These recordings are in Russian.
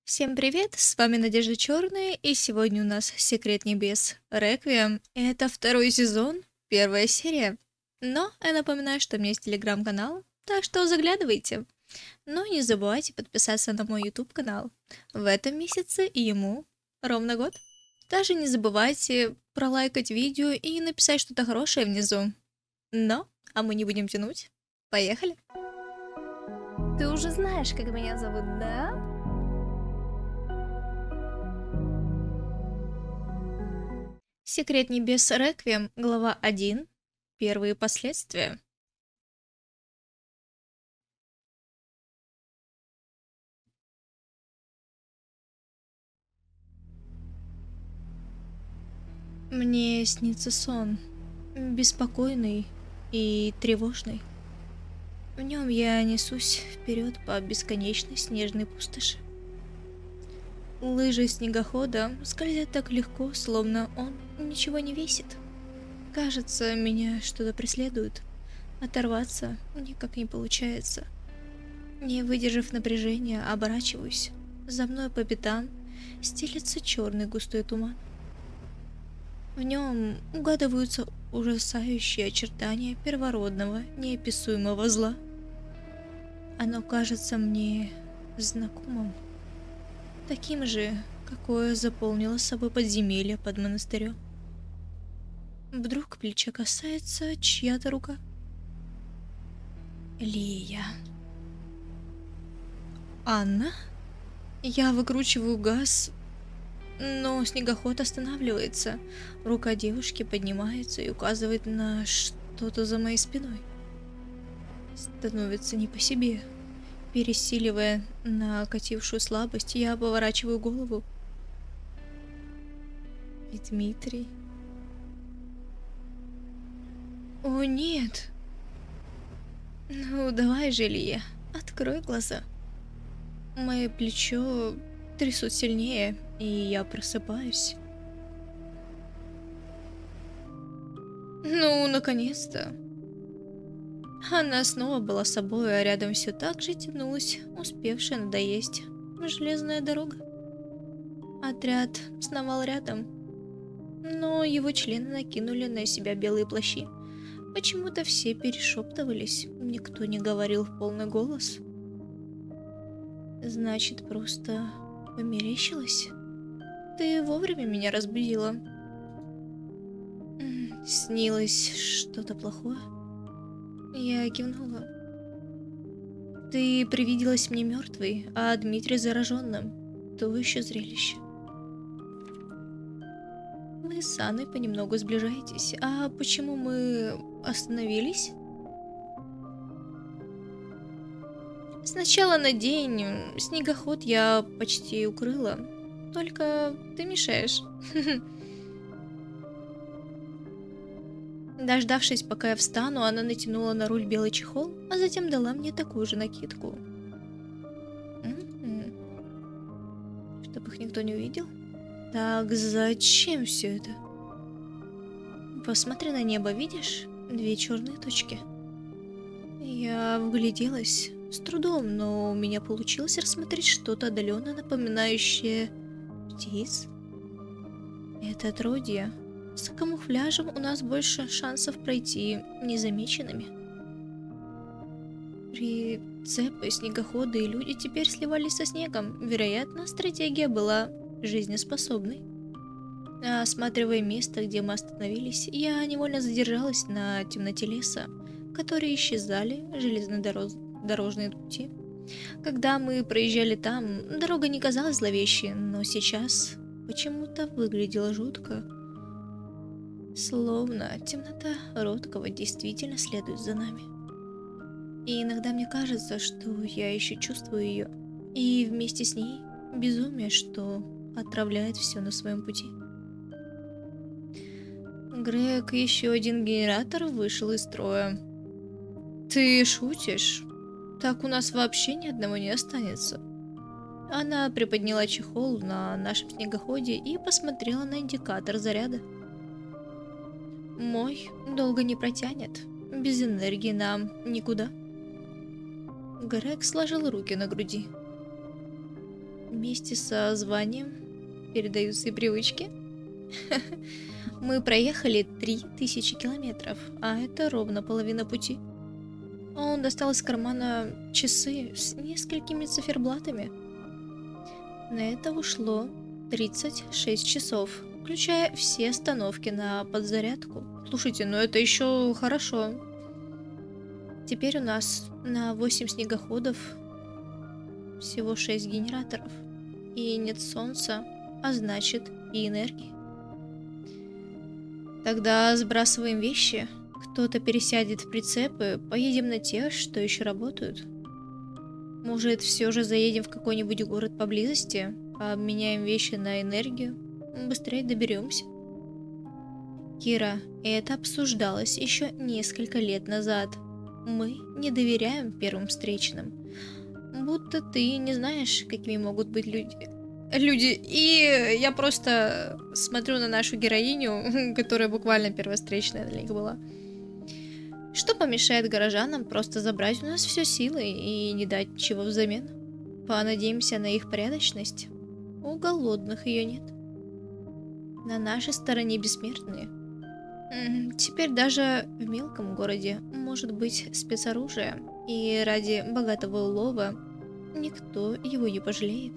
Всем привет, с вами Надежда Черная, и сегодня у нас Секрет Небес Реквием. Это второй сезон, первая серия. Но я напоминаю, что у меня есть телеграм-канал, так что заглядывайте. Но не забывайте подписаться на мой YouTube канал. В этом месяце ему ровно год. Также не забывайте пролайкать видео и написать что-то хорошее внизу. А мы не будем тянуть. Поехали! Ты уже знаешь, как меня зовут, да? Секрет Небес Реквием, глава 1. Первые последствия. Мне снится сон, беспокойный и тревожный. В нем я несусь вперед по бесконечной снежной пустоши. Лыжи снегохода скользят так легко, словно он ничего не весит. Кажется, меня что-то преследует. Оторваться никак не получается. Не выдержав напряжения, оборачиваюсь. За мной по пятам стелется черный густой туман. В нем угадываются ужасающие очертания первородного, неописуемого зла. Оно кажется мне знакомым, таким же, какое заполнило собой подземелье под монастырем. Вдруг плеча касается чья-то рука. Лия. Анна? Я выкручиваю газ, но снегоход останавливается. Рука девушки поднимается и указывает на что-то за моей спиной. Становится не по себе. Пересиливая накатившую слабость, я поворачиваю голову. И Дмитрий. О, нет. Ну, давай же, Лия, открой глаза. Мое плечо трясут сильнее, и я просыпаюсь. Ну, наконец-то. Она снова была собой, а рядом все так же тянулась, успевшая надоесть железная дорога. Отряд сновал рядом, но его члены накинули на себя белые плащи. Почему-то все перешептывались, никто не говорил в полный голос. Значит, просто померещилась? Ты вовремя меня разбудила. Снилось что-то плохое? Я кивнула. Ты привиделась мне мертвой, а Дмитрий зараженным. То еще зрелище. Вы с Анной понемногу сближаетесь. А почему мы остановились? Сначала на день снегоход я почти укрыла. Только ты мешаешь. Дождавшись, пока я встану, она натянула на руль белый чехол, а затем дала мне такую же накидку. Чтобы их никто не увидел. Так зачем все это? Посмотри на небо, видишь? Две черные точки. Я вгляделась с трудом, но у меня получилось рассмотреть что-то отдаленно напоминающее птиц. Это отродье. С камуфляжем у нас больше шансов пройти незамеченными. Прицепы, снегоходы и люди теперь сливались со снегом. Вероятно, стратегия была жизнеспособной. Осматривая место, где мы остановились, я невольно задержалась на темноте леса, в которой исчезали железнодорожные пути. Когда мы проезжали там, дорога не казалась зловещей, но сейчас почему-то выглядела жутко. Словно темнота Роткова действительно следует за нами. И иногда мне кажется, что я еще чувствую ее, и вместе с ней безумие, что отравляет все на своем пути. Грег, еще один генератор вышел из строя. Ты шутишь? Так у нас вообще ни одного не останется. Она приподняла чехол на нашем снегоходе и посмотрела на индикатор заряда. Мой долго не протянет. Без энергии нам никуда. Грег сложил руки на груди. Вместе со званием передаются и привычки. Мы проехали 3000 километров, а это ровно половина пути. Он достал из кармана часы с несколькими циферблатами. На это ушло 36 часов, включая все остановки на подзарядку. Слушайте, ну это еще хорошо. Теперь у нас на 8 снегоходов всего 6 генераторов. И нет солнца, а значит и энергии. Тогда сбрасываем вещи, кто-то пересядет в прицепы, поедем на тех, что еще работают. Может, все же заедем в какой-нибудь город поблизости, обменяем вещи на энергию, быстрее доберемся. Кира, это обсуждалось еще несколько лет назад. Мы не доверяем первым встречным. Будто ты не знаешь, какими могут быть люди. И я просто смотрю на нашу героиню, которая буквально первовстречная для них была. Что помешает горожанам просто забрать у нас все силой и не дать ничего взамен? Понадеемся на их порядочность. У голодных ее нет. На нашей стороне бессмертные. Теперь даже в мелком городе может быть спецоружие, и ради богатого улова никто его не пожалеет.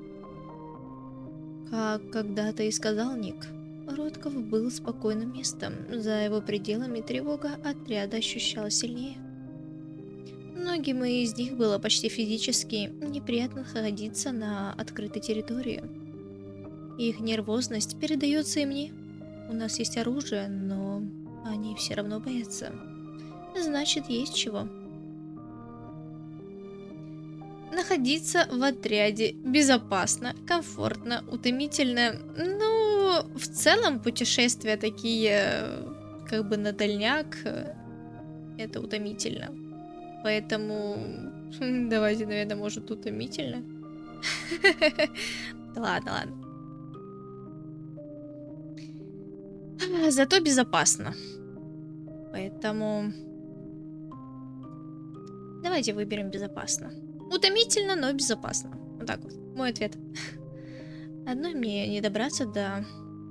Как когда-то и сказал Ник, Ротков был спокойным местом, за его пределами тревога отряда ощущалась сильнее. Многим из них было почти физически неприятно находиться на открытой территории. Их нервозность передается и мне. У нас есть оружие, но они все равно боятся. Значит, есть чего. Находиться в отряде безопасно, комфортно, утомительно. Ну, в целом путешествия такие, как бы на дальняк, это утомительно. Поэтому давайте, наверное, может, утомительно. Ладно, ладно. Зато безопасно. Поэтому давайте выберем безопасно. Утомительно, но безопасно. Вот так вот. Мой ответ. Одной мне не добраться до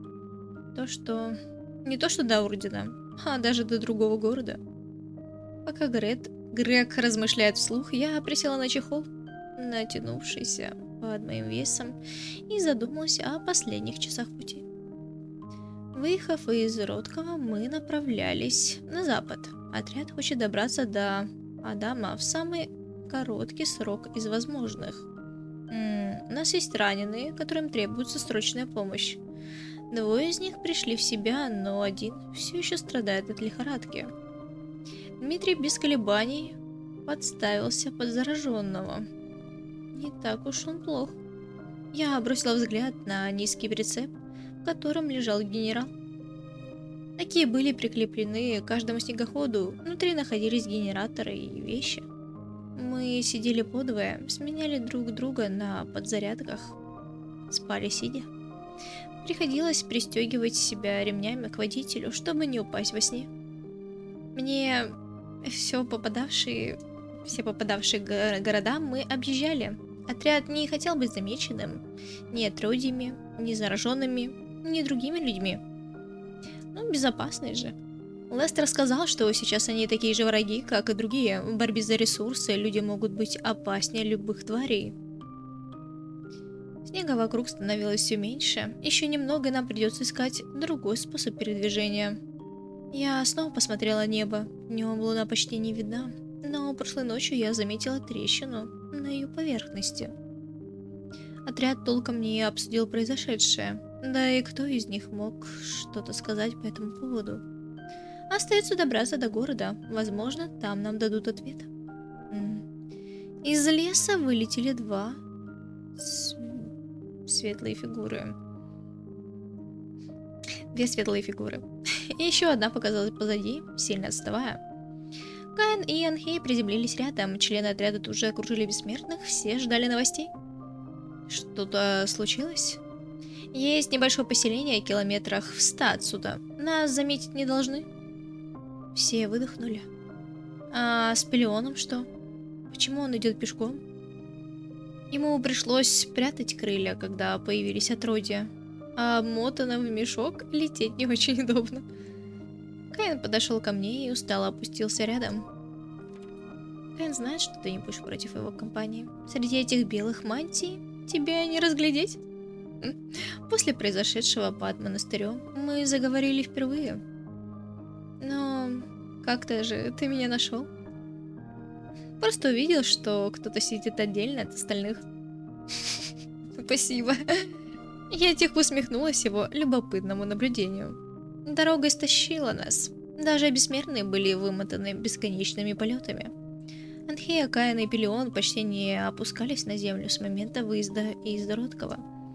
не то что до Ордена, а даже до другого города. Пока Грег размышляет вслух, я присела на чехол, натянувшийся под моим весом, и задумалась о последних часах пути. Выехав из Роткова, мы направлялись на запад. Отряд хочет добраться до Адама в самый короткий срок из возможных. У нас есть раненые, которым требуется срочная помощь. 2 из них пришли в себя, но 1 все еще страдает от лихорадки. Дмитрий без колебаний подставился под зараженного. Не так уж он плох. Я бросила взгляд на низкий прицеп, в котором лежал генерал. Такие были прикреплены к каждому снегоходу, внутри находились генераторы и вещи. Мы сидели подвое, сменяли друг друга на подзарядках, спали сидя. Приходилось пристегивать себя ремнями к водителю, чтобы не упасть во сне. Мне все попадавшие города мы объезжали. Отряд не хотел быть замеченным ни отродьями, ни зараженными, ни другими людьми. Ну, безопасные же. Лестер сказал, что сейчас они такие же враги, как и другие. В борьбе за ресурсы люди могут быть опаснее любых тварей. Снега вокруг становилось все меньше. Еще немного, и нам придется искать другой способ передвижения. Я снова посмотрела небо. Днем луна почти не видна, но прошлой ночью я заметила трещину на ее поверхности. Отряд толком не обсудил произошедшее, да и кто из них мог что-то сказать по этому поводу. Остается добраться до города, возможно, там нам дадут ответ. Из леса вылетели 2 светлые фигуры. 2 светлые фигуры. И еще одна показалась позади, сильно отставая. Каин и Анхей приземлились рядом, члены отряда тут же окружили бессмертных, все ждали новостей. Что-то случилось? Есть небольшое поселение километрах в 100 отсюда. Нас заметить не должны. Все выдохнули. А с Пелионом что? Почему он идет пешком? Ему пришлось прятать крылья, когда появились отродья, а мотаном в мешок лететь не очень удобно. Каин подошел ко мне и устало опустился рядом. Каин знает, что ты не будешь против его компании. Среди этих белых мантий тебя не разглядеть. После произошедшего под монастырем мы заговорили впервые. Но как-то же ты меня нашел. Просто увидел, что кто-то сидит отдельно от остальных. Спасибо. Я тихо усмехнулась его любопытному наблюдению. Дорога истощила нас. Даже бессмертные были вымотаны бесконечными полетами. Анхея, Каин и Пелион почти не опускались на землю с момента выезда из Дородкова.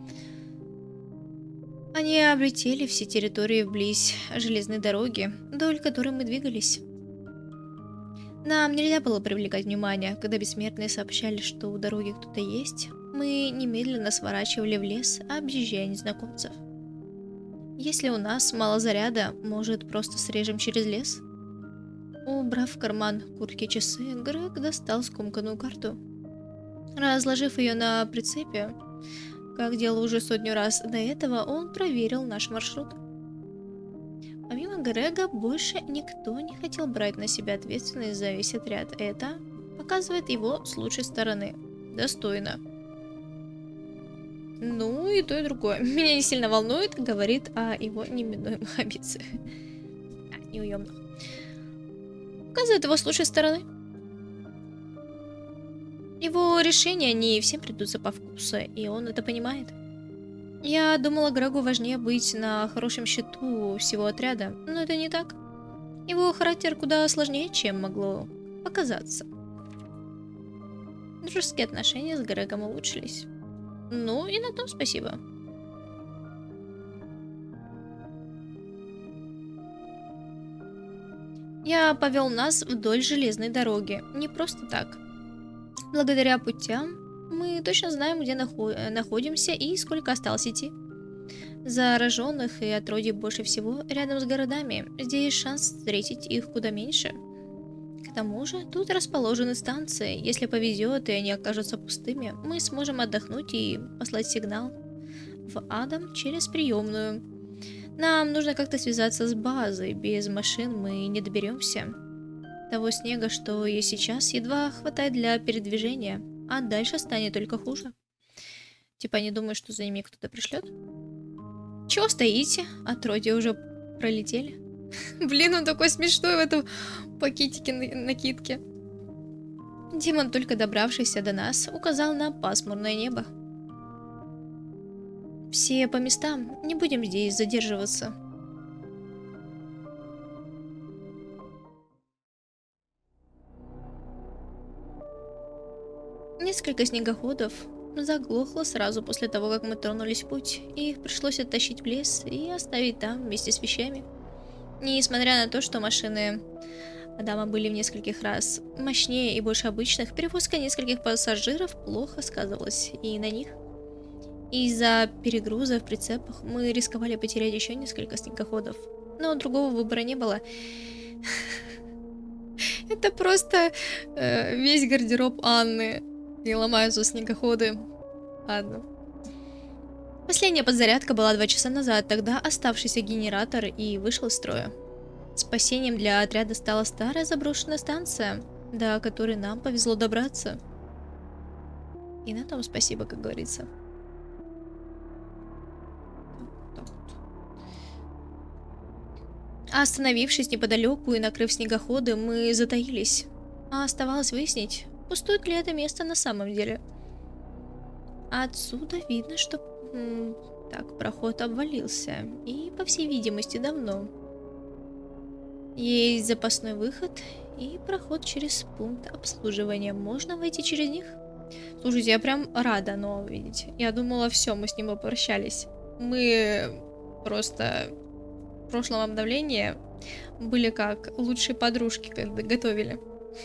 Они облетели все территории вблизь железной дороги, вдоль которой мы двигались. Нам нельзя было привлекать внимание, когда бессмертные сообщали, что у дороги кто-то есть. Мы немедленно сворачивали в лес, объезжая незнакомцев. Если у нас мало заряда, может, просто срежем через лес? Убрав в карман куртки часы, Грег достал скомканную карту. Разложив ее на прицепе, как делал уже 100 раз до этого, он проверил наш маршрут. Помимо Грега, больше никто не хотел брать на себя ответственность за весь отряд. Это показывает его с лучшей стороны. Достойно. Ну и то, и другое. Меня не сильно волнует, говорит о его неминуемых амбициях. Неуемных. Показывает его с лучшей стороны. Его решения не всем придутся по вкусу, и он это понимает. Я думала, Грегу важнее быть на хорошем счету всего отряда, но это не так. Его характер куда сложнее, чем могло показаться. Дружеские отношения с Грегом улучшились. Ну и на том спасибо. Я повел нас вдоль железной дороги, не просто так. Благодаря путям мы точно знаем, где находимся и сколько осталось идти. Зараженных и отродий больше всего рядом с городами. Здесь есть шанс встретить их куда меньше. К тому же тут расположены станции. Если повезет и они окажутся пустыми, мы сможем отдохнуть и послать сигнал в Адам через приемную. Нам нужно как-то связаться с базой. Без машин мы не доберемся. Того снега, что есть сейчас, едва хватает для передвижения. А дальше станет только хуже. Типа не думаю, что за ними кто-то пришлет. Чего стоите? Отродья уже пролетели. Блин, он такой смешной в этом пакетике накидки. Демон, только добравшийся до нас, указал на пасмурное небо. Все по местам, не будем здесь задерживаться. Несколько снегоходов заглохло сразу после того, как мы тронулись в путь. Их пришлось оттащить в лес и оставить там вместе с вещами. Несмотря на то, что машины Адама были в нескольких раз мощнее и больше обычных, перевозка нескольких пассажиров плохо сказывалась и на них. Из-за перегруза в прицепах мы рисковали потерять еще несколько снегоходов. Но другого выбора не было. Это просто весь гардероб Анны. И ломаются снегоходы. Ладно. Последняя подзарядка была 2 часа назад. Тогда оставшийся генератор и вышел из строя. Спасением для отряда стала старая заброшенная станция, до которой нам повезло добраться. И на том спасибо, как говорится. Остановившись неподалеку и накрыв снегоходы, мы затаились. А оставалось выяснить, пустует ли это место на самом деле. Отсюда видно, что так, проход обвалился. И, по всей видимости, давно. Есть запасной выход и проход через пункт обслуживания. Можно войти через них? Слушайте, я прям рада нового видеть. Я думала, все, мы с ним попрощались. Мы просто в прошлом обновлении были как лучшие подружки, когда готовили.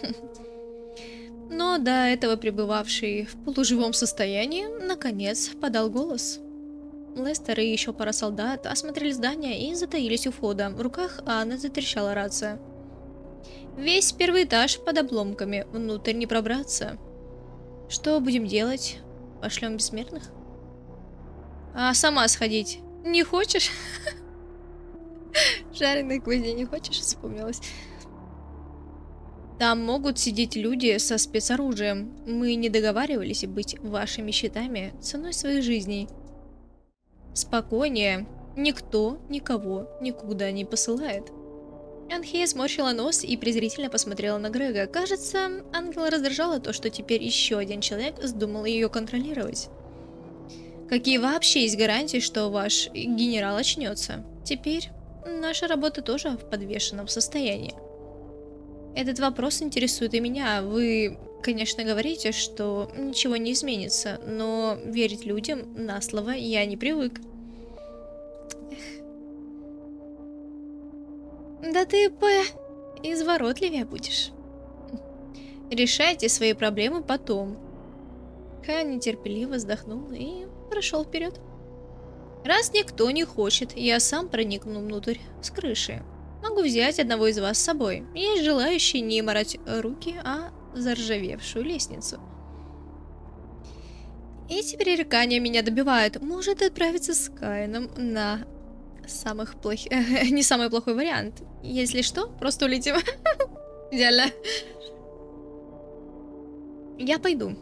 Но до этого пребывавший в полуживом состоянии, наконец, подал голос. Лестер и еще пара солдат осмотрели здание и затаились у входа. В руках Анны затрещала рация. Весь первый этаж под обломками, внутрь не пробраться. Что будем делать? Пошлем бессмертных? А сама сходить не хочешь? Жареной гвозди не хочешь? Вспомнилось. Там могут сидеть люди со спецоружием. Мы не договаривались быть вашими щитами ценой своих жизней. Спокойнее. Никто никого никуда не посылает. Анхея сморщила нос и презрительно посмотрела на Грега. Кажется, ангела раздражало то, что теперь еще один человек вздумал ее контролировать. Какие вообще есть гарантии, что ваш генерал очнется? Теперь наша работа тоже в подвешенном состоянии. Этот вопрос интересует и меня. Вы, конечно, говорите, что ничего не изменится, но верить людям на слово я не привык. Да ты изворотливее будешь. Решайте свои проблемы потом. Каин нетерпеливо вздохнул и прошел вперед. Раз никто не хочет, я сам проникну внутрь с крыши. Могу взять одного из вас с собой. Есть желающие не морать руки, а заржавевшую лестницу. Эти пререкания меня добивают. Может отправиться с Каином на не самый плохой вариант. Если что, просто улетим. Идеально. Я пойду.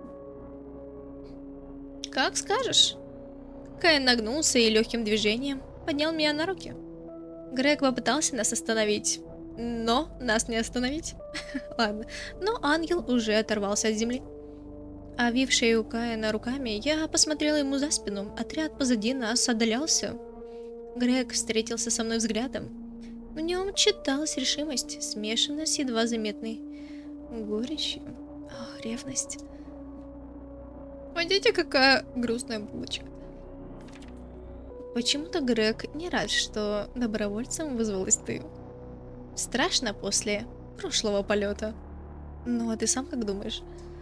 Как скажешь. Каин нагнулся и легким движением поднял меня на руки. Грег попытался нас остановить, но нас не остановить. Ладно. Но ангел уже оторвался от земли. Овив шею Каина руками, я посмотрела ему за спину. Отряд позади нас отдалялся. Грег встретился со мной взглядом. В нем читалась решимость, смешанная с едва заметной горечью. Ревность. Пойдите, какая грустная булочка. Почему-то Грег не рад, что добровольцем вызвалась ты. Страшно после прошлого полета. Ну, а ты сам как думаешь?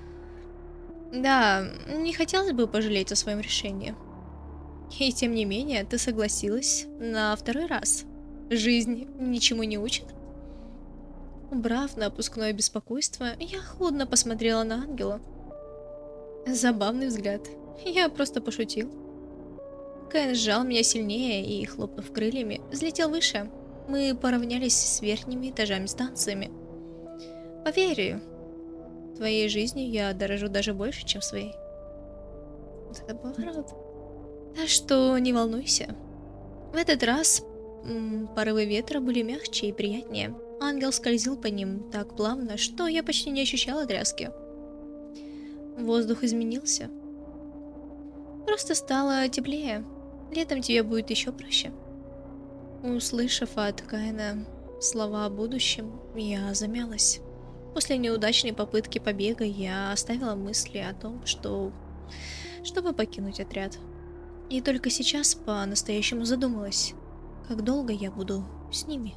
Да, не хотелось бы пожалеть о своем решении. И тем не менее, ты согласилась на второй раз. Жизнь ничему не учит? Убрав напускное беспокойство, я холодно посмотрела на ангела. Забавный взгляд. Я просто пошутил. Каин сжал меня сильнее и, хлопнув крыльями, взлетел выше. Мы поравнялись с верхними этажами станциями. Поверь, твоей жизнью я дорожу даже больше, чем своей. Вот это поворот. Так что не волнуйся. В этот раз порывы ветра были мягче и приятнее. Ангел скользил по ним так плавно, что я почти не ощущала тряски. Воздух изменился. Просто стало теплее. Летом тебе будет еще проще. Услышав от Каина слова о будущем, я замялась. После неудачной попытки побега я оставила мысли о том, чтобы покинуть отряд. И только сейчас по-настоящему задумалась, как долго я буду с ними.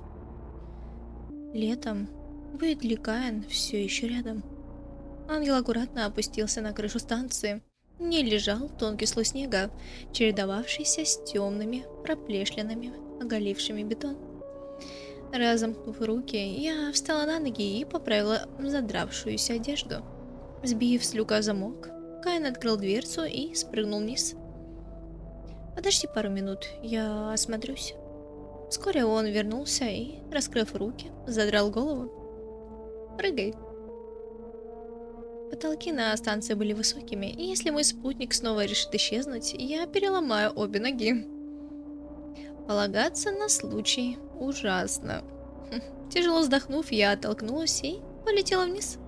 Летом будет ли Каин все еще рядом? Ангел аккуратно опустился на крышу станции. Не лежал тонкий слой снега, чередовавшийся с темными проплешинами, оголившими бетон. Разомкнув руки, я встала на ноги и поправила задравшуюся одежду. Сбив с люка замок, Каин открыл дверцу и спрыгнул вниз. «Подожди пару минут, я осмотрюсь». Вскоре он вернулся и, раскрыв руки, задрал голову. «Прыгай». Потолки на станции были высокими, и если мой спутник снова решит исчезнуть, я переломаю обе ноги. Полагаться на случай ужасно. Тяжело вздохнув, я оттолкнулась и полетела вниз.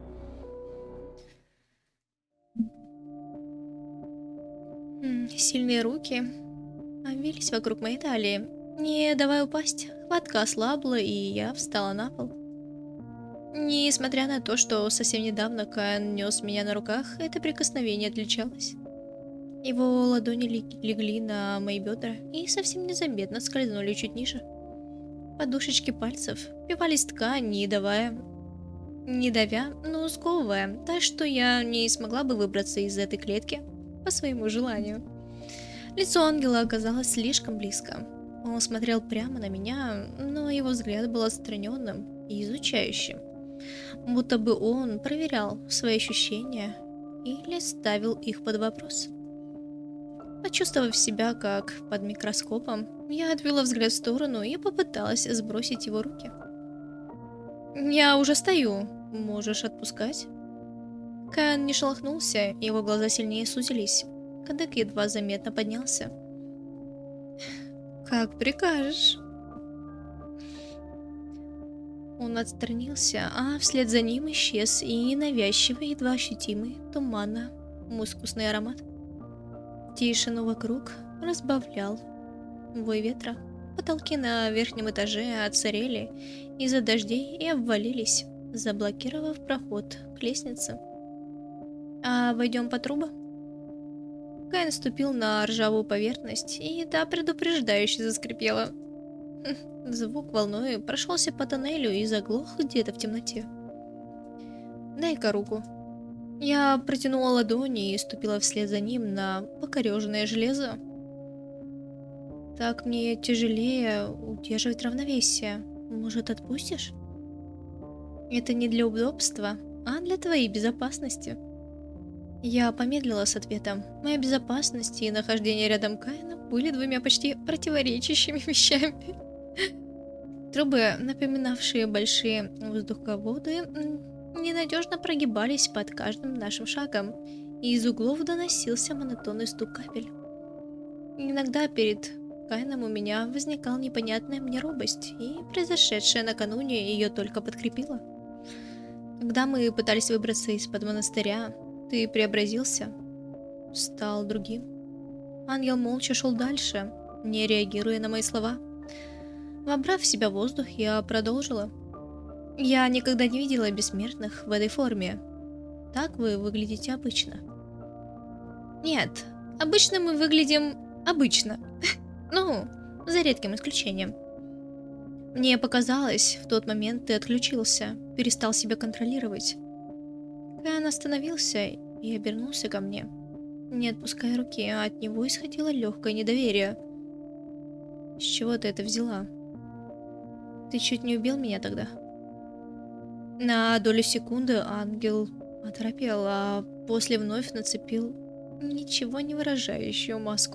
Сильные руки обвились вокруг моей талии, не давая упасть. Хватка ослабла, и я встала на пол. Несмотря на то, что совсем недавно Каин нес меня на руках, это прикосновение отличалось. Его ладони легли на мои бедра и совсем незаметно скользнули чуть ниже. Подушечки пальцев впивались в ткань, не давя, но сковывая, так что я не смогла бы выбраться из этой клетки по своему желанию. Лицо ангела оказалось слишком близко. Он смотрел прямо на меня, но его взгляд был отстраненным и изучающим. Будто бы он проверял свои ощущения или ставил их под вопрос. Почувствовав себя как под микроскопом, я отвела взгляд в сторону и попыталась сбросить его руки. «Я уже стою, можешь отпускать?» Каин не шелохнулся, его глаза сильнее сузились. Кадык едва заметно поднялся. «Как прикажешь». Он отстранился, а вслед за ним исчез и ненавязчивый, едва ощутимый, туманно-мускусный аромат. Тишину вокруг разбавлял вой ветра. Потолки на верхнем этаже отсырели из-за дождей и обвалились, заблокировав проход к лестнице. «А войдем по трубам?» Каин ступил на ржавую поверхность, и та предупреждающе заскрипела. Звук волной прошелся по тоннелю и заглох где-то в темноте. «Дай-ка руку». Я протянула ладони и ступила вслед за ним на покореженное железо. «Так мне тяжелее удерживать равновесие. Может, отпустишь?» «Это не для удобства, а для твоей безопасности». Я помедлила с ответом. Моя безопасность и нахождение рядом Каина были двумя почти противоречащими вещами. Трубы, напоминавшие большие воздуховоды, ненадежно прогибались под каждым нашим шагом, и из углов доносился монотонный стук капель. Иногда перед Каином у меня возникала непонятная мне робость, и произошедшее накануне ее только подкрепило. Когда мы пытались выбраться из-под монастыря, ты преобразился, стал другим. Ангел молча шел дальше, не реагируя на мои слова. Вобрав в себя воздух, я продолжила. Я никогда не видела бессмертных в этой форме. Так вы выглядите обычно. Нет, обычно мы выглядим обычно. Ну, за редким исключением. Мне показалось, в тот момент ты отключился, перестал себя контролировать. Каин остановился и обернулся ко мне, не отпуская руки, а от него исходило легкое недоверие. С чего ты это взяла? Ты чуть не убил меня тогда. На долю секунды ангел оторопел, а после вновь нацепил ничего не выражающую маску.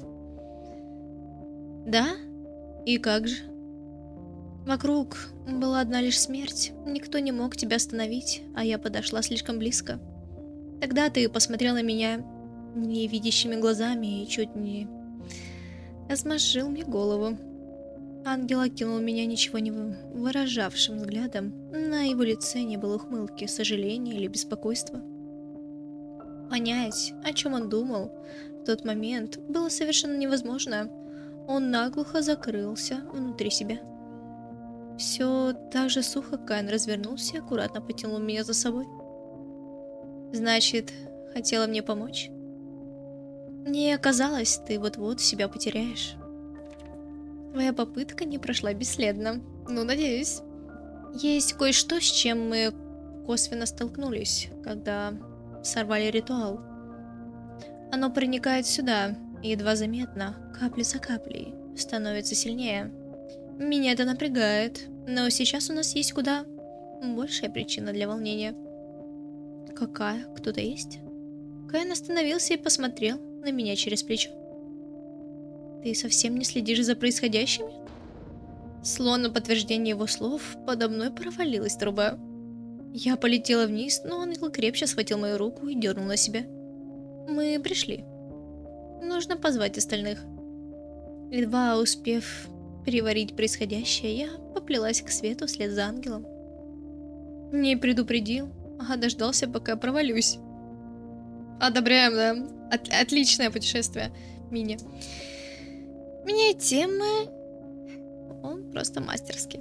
Да? И как же? Вокруг была одна лишь смерть, никто не мог тебя остановить, а я подошла слишком близко. Тогда ты посмотрел на меня невидящими глазами и чуть не размозжил мне голову. Ангел окинул меня ничего не выражавшим взглядом, на его лице не было ухмылки, сожаления или беспокойства. Понять, о чем он думал в тот момент, было совершенно невозможно. Он наглухо закрылся внутри себя. Все так же сухо Каин развернулся и аккуратно потянул меня за собой. Значит, хотела мне помочь? Мне казалось, ты вот-вот себя потеряешь. Твоя попытка не прошла бесследно. Ну, надеюсь. Есть кое-что, с чем мы косвенно столкнулись, когда сорвали ритуал. Оно проникает сюда, едва заметно, капля за каплей, становится сильнее. Меня это напрягает, но сейчас у нас есть куда большая причина для волнения. Какая? Кто-то есть? Каин остановился и посмотрел на меня через плечо. Ты совсем не следишь за происходящим? Словно подтверждение его слов, подо мной провалилась труба. Я полетела вниз, но ангел крепче схватил мою руку и дернул на себя. Мы пришли. Нужно позвать остальных. Едва успев переварить происходящее, я поплелась к свету вслед за ангелом. Не предупредил, а дождался, пока провалюсь. Одобряем, да? Отличное путешествие, Мини. Меняет темы. Он просто мастерский.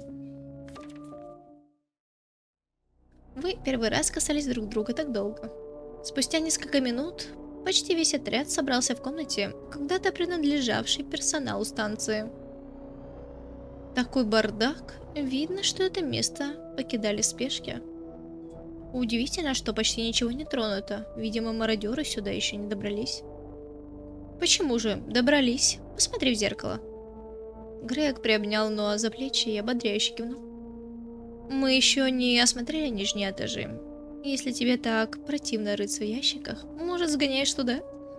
Вы первый раз касались друг друга так долго. Спустя несколько минут почти весь отряд собрался в комнате, когда-то принадлежавшей персоналу станции. Такой бардак, видно, что это место покидали в спешке. Удивительно, что почти ничего не тронуто, видимо, мародеры сюда еще не добрались. Почему же? Добрались. Посмотри в зеркало. Грег приобнял Ноа за плечи и ободряюще кивнул. Мы еще не осмотрели нижние этажи. Если тебе так противно рыться в ящиках, может, сгоняешь туда?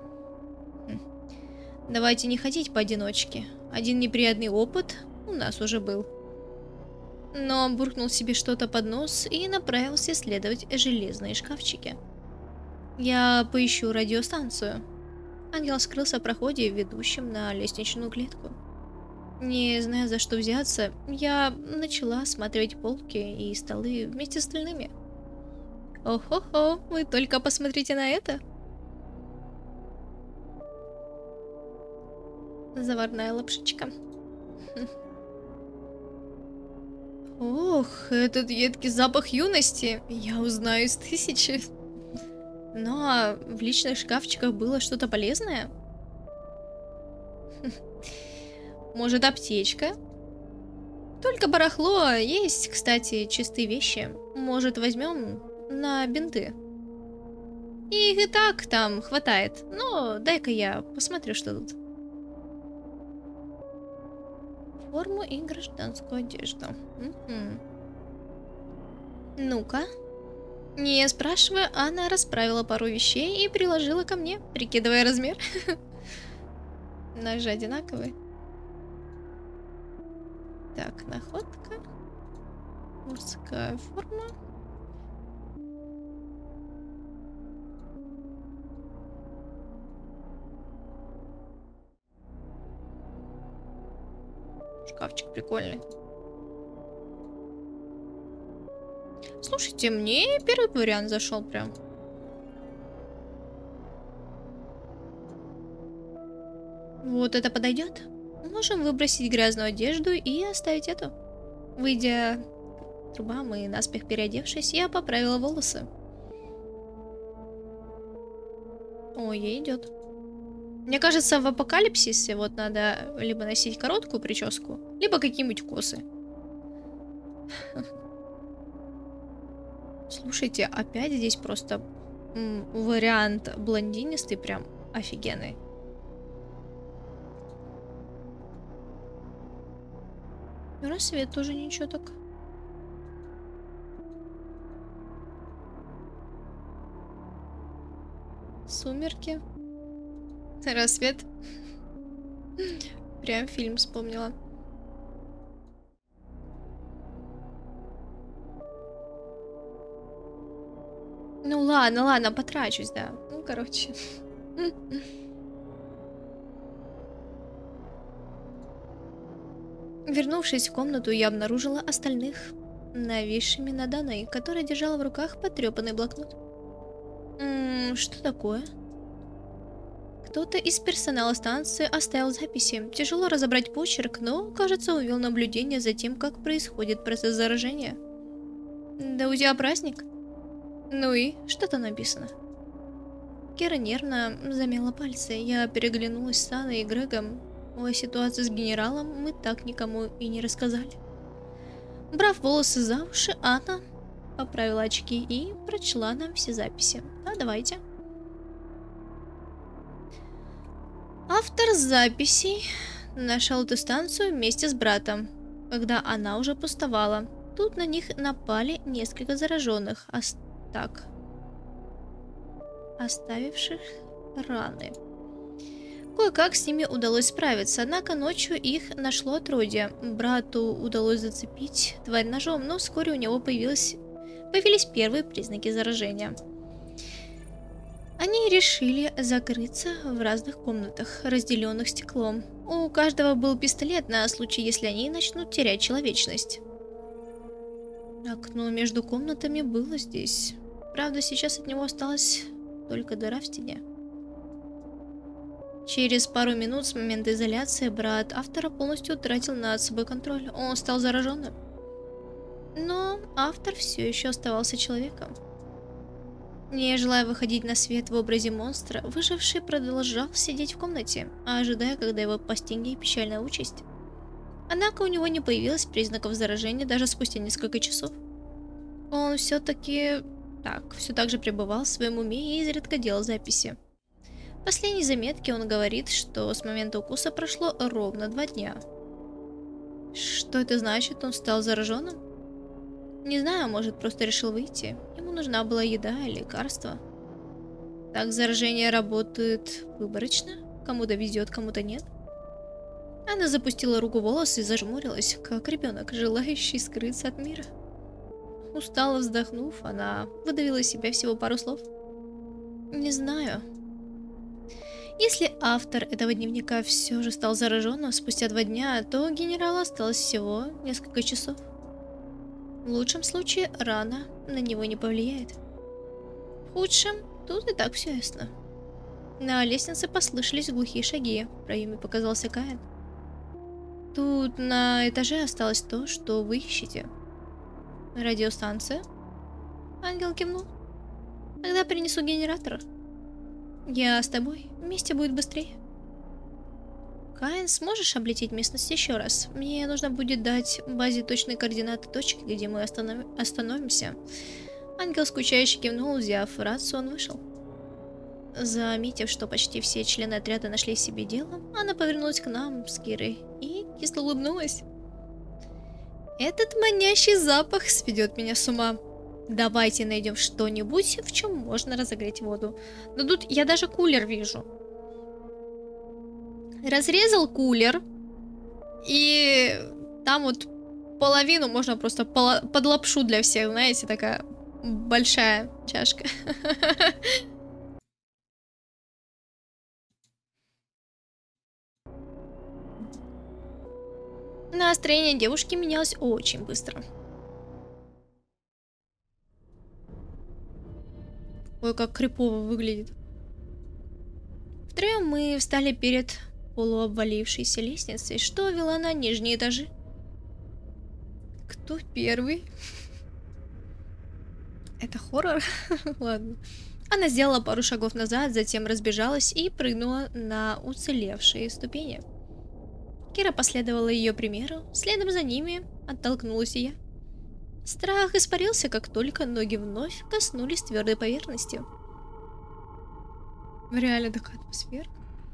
Давайте не ходить поодиночке. Один неприятный опыт у нас уже был. Но он буркнул себе что-то под нос и направился исследовать железные шкафчики. Я поищу радиостанцию. Ангел скрылся в проходе, ведущем на лестничную клетку. Не зная, за что взяться, я начала осматривать полки и столы вместе с остальными. Ох-хо-хо, вы только посмотрите на это. Заварная лапшичка. Ох, этот едкий запах юности я узнаю из 1000. Но в личных шкафчиках было что-то полезное? Может, аптечка? Только барахло. Есть, кстати, чистые вещи. Может, возьмем на бинты? Их и так там хватает. Но дай-ка я посмотрю, что тут. Форму и гражданскую одежду. Ну-ка. Не спрашивая, Анна расправила пару вещей и приложила ко мне, прикидывая размер. Ножи одинаковые. Так, находка. Мужская форма. Шкафчик прикольный. Слушайте, мне первый вариант зашел прям. Вот это подойдет. Можем выбросить грязную одежду и оставить эту. Выйдя к трубам и наспех переодевшись, я поправила волосы. Ой, ей идет. Мне кажется, в апокалипсисе вот надо либо носить короткую прическу, либо какие-нибудь косы. Слушайте, опять здесь просто вариант блондинистый прям офигенный. Рассвет тоже ничего так. Сумерки. Рассвет. Прям фильм вспомнила. Ну ладно, ладно, потрачусь, да. Ну, короче. Вернувшись в комнату, я обнаружила остальных, нависшими над Анной, которая держала в руках потрепанный блокнот. Что такое? Кто-то из персонала станции оставил записи. Тяжело разобрать почерк, но, кажется, увел наблюдение за тем, как происходит процесс заражения. Да у тебя праздник? Ну и что там написано? Кира нервно замяла пальцы. Я переглянулась с Анной и Грегом. О ситуации с генералом мы так никому и не рассказали. Брав волосы за уши, Анна поправила очки и прочла нам все записи. Да, давайте. Автор записей нашел эту станцию вместе с братом, когда она уже пустовала. Тут на них напали несколько зараженных, оставивших раны. Кое-как с ними удалось справиться, однако ночью их нашло отродье. Брату удалось зацепить тварь ножом, но вскоре у него появились первые признаки заражения. Они решили закрыться в разных комнатах, разделенных стеклом. У каждого был пистолет на случай, если они начнут терять человечность. Окно между комнатами было здесь. Правда, сейчас от него осталась только дыра в стене. Через пару минут с момента изоляции брат автора полностью утратил над собой контроль. Он стал зараженным. Но автор все еще оставался человеком. Не желая выходить на свет в образе монстра, выживший продолжал сидеть в комнате, ожидая, когда его постигнет печальная участь. Однако у него не появилось признаков заражения даже спустя несколько часов. Он все так же пребывал в своем уме и изредка делал записи. В последней заметке он говорит, что с момента укуса прошло ровно 2 дня. Что это значит? Он стал зараженным? Не знаю, может, просто решил выйти. Ему нужна была еда и лекарство. Так заражение работает выборочно. Кому-то везет, кому-то нет. Она запустила руку в волосы и зажмурилась, как ребенок, желающий скрыться от мира. Устало вздохнув, она выдавила из себя всего пару слов. Не знаю. Если автор этого дневника все же стал зараженным спустя 2 дня, то генералу осталось всего несколько часов. В лучшем случае рана на него не повлияет. В худшем тут и так все ясно. На лестнице послышались глухие шаги, в проеме показался Каин. Тут на этаже осталось то, что вы ищете. Радиостанция? Ангел кивнул. Тогда принесу генератор. Я с тобой. Вместе будет быстрее. Каин, сможешь облететь местность еще раз? Мне нужно будет дать базе точные координаты точки, где мы остановимся. Ангел скучающе кивнул, взяв рацию, он вышел. Заметив, что почти все члены отряда нашли себе дело, она повернулась к нам с Кирой и кисло улыбнулась. Этот манящий запах сведет меня с ума. Давайте найдем что-нибудь, в чем можно разогреть воду. Но тут я даже кулер вижу. Разрезал кулер, и там вот половину можно просто под лапшу для всех, знаете, такая большая чашка. Настроение девушки менялось очень быстро. Ой, как крипово выглядит. Втроем мы встали перед полуобвалившейся лестницей, что вела на нижние этажи. Кто первый? Это хоррор? Ладно. Она сделала пару шагов назад, затем разбежалась и прыгнула на уцелевшие ступени. Кира последовала ее примеру, следом за ними оттолкнулась и я. Страх испарился, как только ноги вновь коснулись твердой поверхности. Реально такая атмосфера.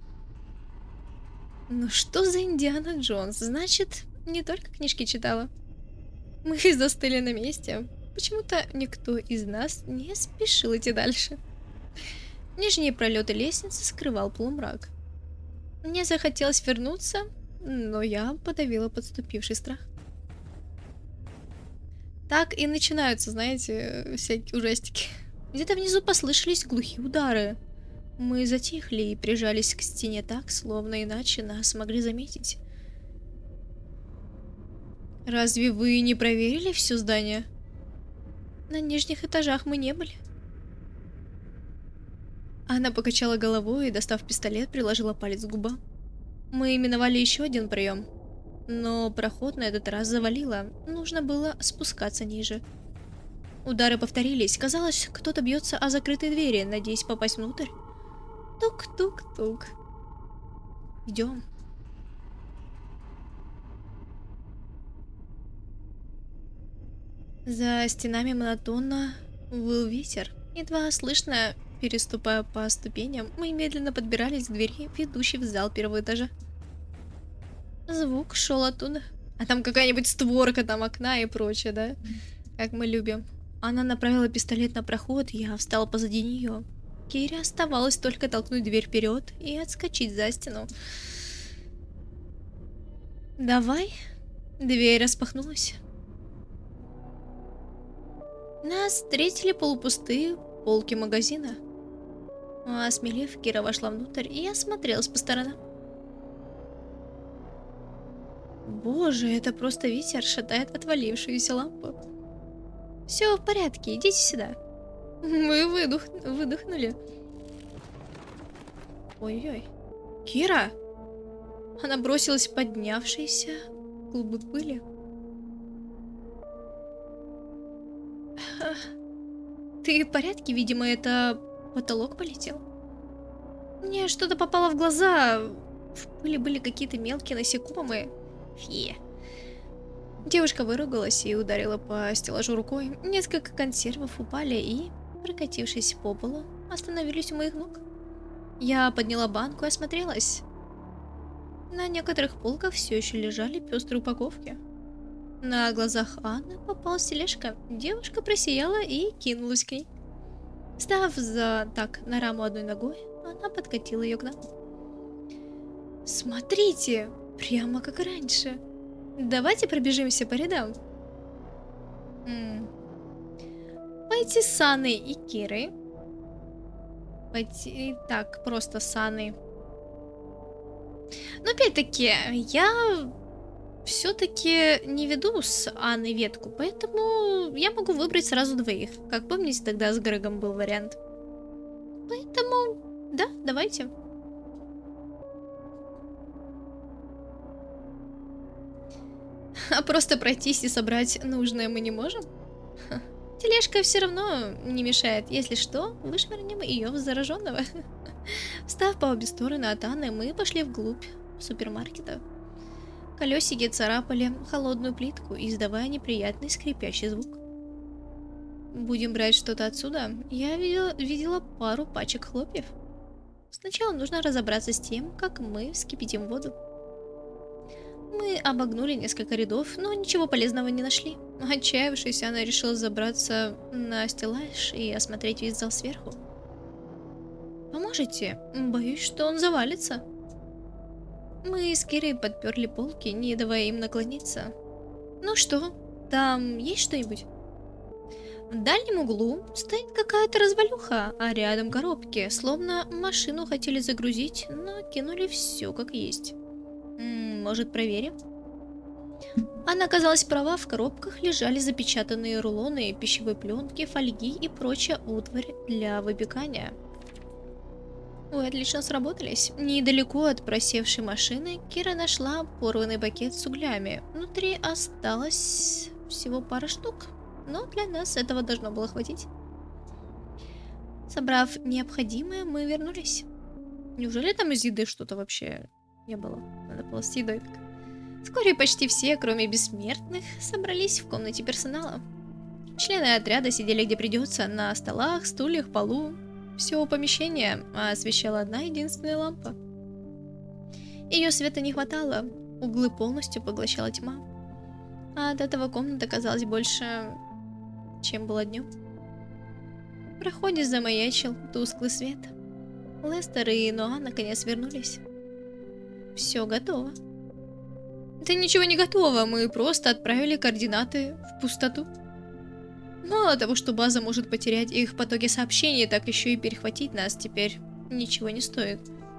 Ну что за Индиана Джонс? Значит, не только книжки читала. Мы застыли на месте. Почему-то никто из нас не спешил идти дальше. Нижние пролеты лестницы скрывал полумрак. Мне захотелось вернуться, но я подавила подступивший страх. Так и начинаются, знаете, всякие ужастики. Где-то внизу послышались глухие удары. Мы затихли и прижались к стене так, словно иначе нас могли заметить. Разве вы не проверили все здание? На нижних этажах мы не были. Она покачала головой и, достав пистолет, приложила палец к губам. Мы миновали еще один проем, но проход на этот раз завалило. Нужно было спускаться ниже. Удары повторились. Казалось, кто-то бьется о закрытые двери, надеясь попасть внутрь. Тук-тук-тук. Идем. За стенами монотонно выл ветер. Едва слышно, переступая по ступеням, мы медленно подбирались к двери, ведущей в зал первого этажа. Звук шел оттуда. А там какая-нибудь створка, там окна и прочее, да? Как мы любим. Она направила пистолет на проход, я встала позади нее. Кире оставалось только толкнуть дверь вперед и отскочить за стену. Давай. Дверь распахнулась. Нас встретили полупустые полки магазина. Осмелев, Кира вошла внутрь и осмотрелась по сторонам. Боже, это просто ветер шатает отвалившуюся лампу. Все в порядке, идите сюда. Мы выдохнули. Ой-ой. Кира! Она бросилась в поднявшиеся клубы пыли. Ты в порядке? Видимо, это потолок полетел. Мне что-то попало в глаза. В пыли были какие-то мелкие насекомые. Фи. Девушка выругалась и ударила по стеллажу рукой. Несколько консервов упали и, прокатившись по полу, остановились у моих ног. Я подняла банку и осмотрелась. На некоторых полках все еще лежали пестрые упаковки. На глазах Анны попалась тележка. Девушка просияла и кинулась к ней. Став на раму одной ногой, она подкатила ее к нам. Смотрите, прямо как раньше. Давайте пробежимся по рядам. Пойти с Анной и Кирой. Пойти так, просто с Анной. Но опять-таки, я все-таки не веду с Анной ветку, поэтому я могу выбрать сразу двоих. Как помните, тогда с Грегом был вариант. Поэтому, да, давайте. А просто пройтись и собрать нужное мы не можем? Тележка все равно не мешает. Если что, вышвырнем ее в зараженного. Встав по обе стороны от Анны, мы пошли вглубь супермаркета. Колесики царапали холодную плитку, издавая неприятный скрипящий звук. Будем брать что-то отсюда. Я видела пару пачек хлопьев. Сначала нужно разобраться с тем, как мы вскипятим воду. Мы обогнули несколько рядов, но ничего полезного не нашли. Отчаявшись, она решила забраться на стеллаж и осмотреть весь зал сверху. Поможете? Боюсь, что он завалится. Мы с Кирой подперли полки, не давая им наклониться. Ну что, там есть что-нибудь? В дальнем углу стоит какая-то развалюха, а рядом коробки, словно машину хотели загрузить, но кинули все как есть. Может, проверим? Она оказалась права, в коробках лежали запечатанные рулоны пищевой пленки, фольги и прочая утварь для выпекания. Ой, отлично сработались. Недалеко от просевшей машины Кира нашла порванный пакет с углями. Внутри осталось всего пара штук, но для нас этого должно было хватить. Собрав необходимое, мы вернулись. Неужели там из еды что-то вообще не было? Надо было с едой. Вскоре почти все, кроме бессмертных, собрались в комнате персонала. Члены отряда сидели где придется, на столах, стульях, полу. Все помещение освещала одна единственная лампа. Ее света не хватало, углы полностью поглощала тьма. А от этого комната казалась больше, чем была днем. В проходе замаячил тусклый свет. Лестер и Ноа наконец вернулись. Все готово. Да ничего не готово, мы просто отправили координаты в пустоту. Мало того, что база может потерять их в потоке сообщений, так еще и перехватить нас теперь ничего не стоит.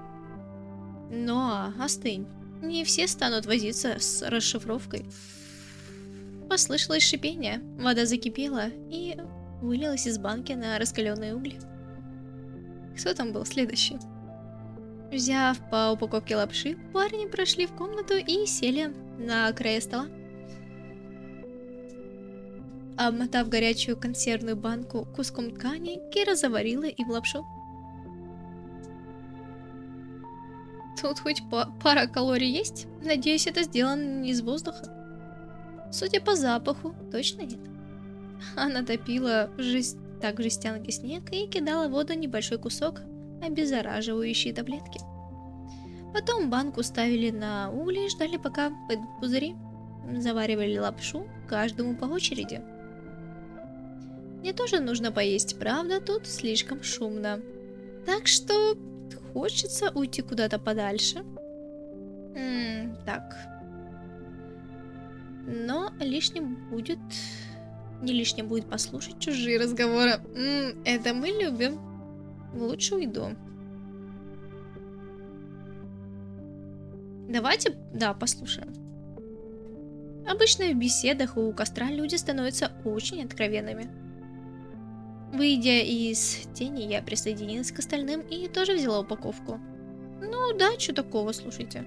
Но остынь. Не все станут возиться с расшифровкой. Послышалось шипение, вода закипела и вылилась из банки на раскаленные угли. Кто там был следующий? Взяв по упаковке лапши, парни прошли в комнату и сели на крае стола. Обмотав горячую консервную банку куском ткани, Кира заварила им лапшу. Тут хоть пара калорий есть? Надеюсь, это сделано не из воздуха. Судя по запаху, точно нет. Она топила в жестянке снег и кидала в воду небольшой кусок обеззараживающие таблетки. Потом банку ставили на угли и ждали, пока пойдут пузыри. Заваривали лапшу каждому по очереди. Мне тоже нужно поесть, правда, тут слишком шумно. Так что хочется уйти куда-то подальше. Так. Но лишним будет... Не лишним будет послушать чужие разговоры. Это мы любим. Лучше уйду. Давайте, да, послушаем. Обычно в беседах у костра люди становятся очень откровенными. Выйдя из тени, я присоединилась к остальным и тоже взяла упаковку. Ну да, что такого, слушайте.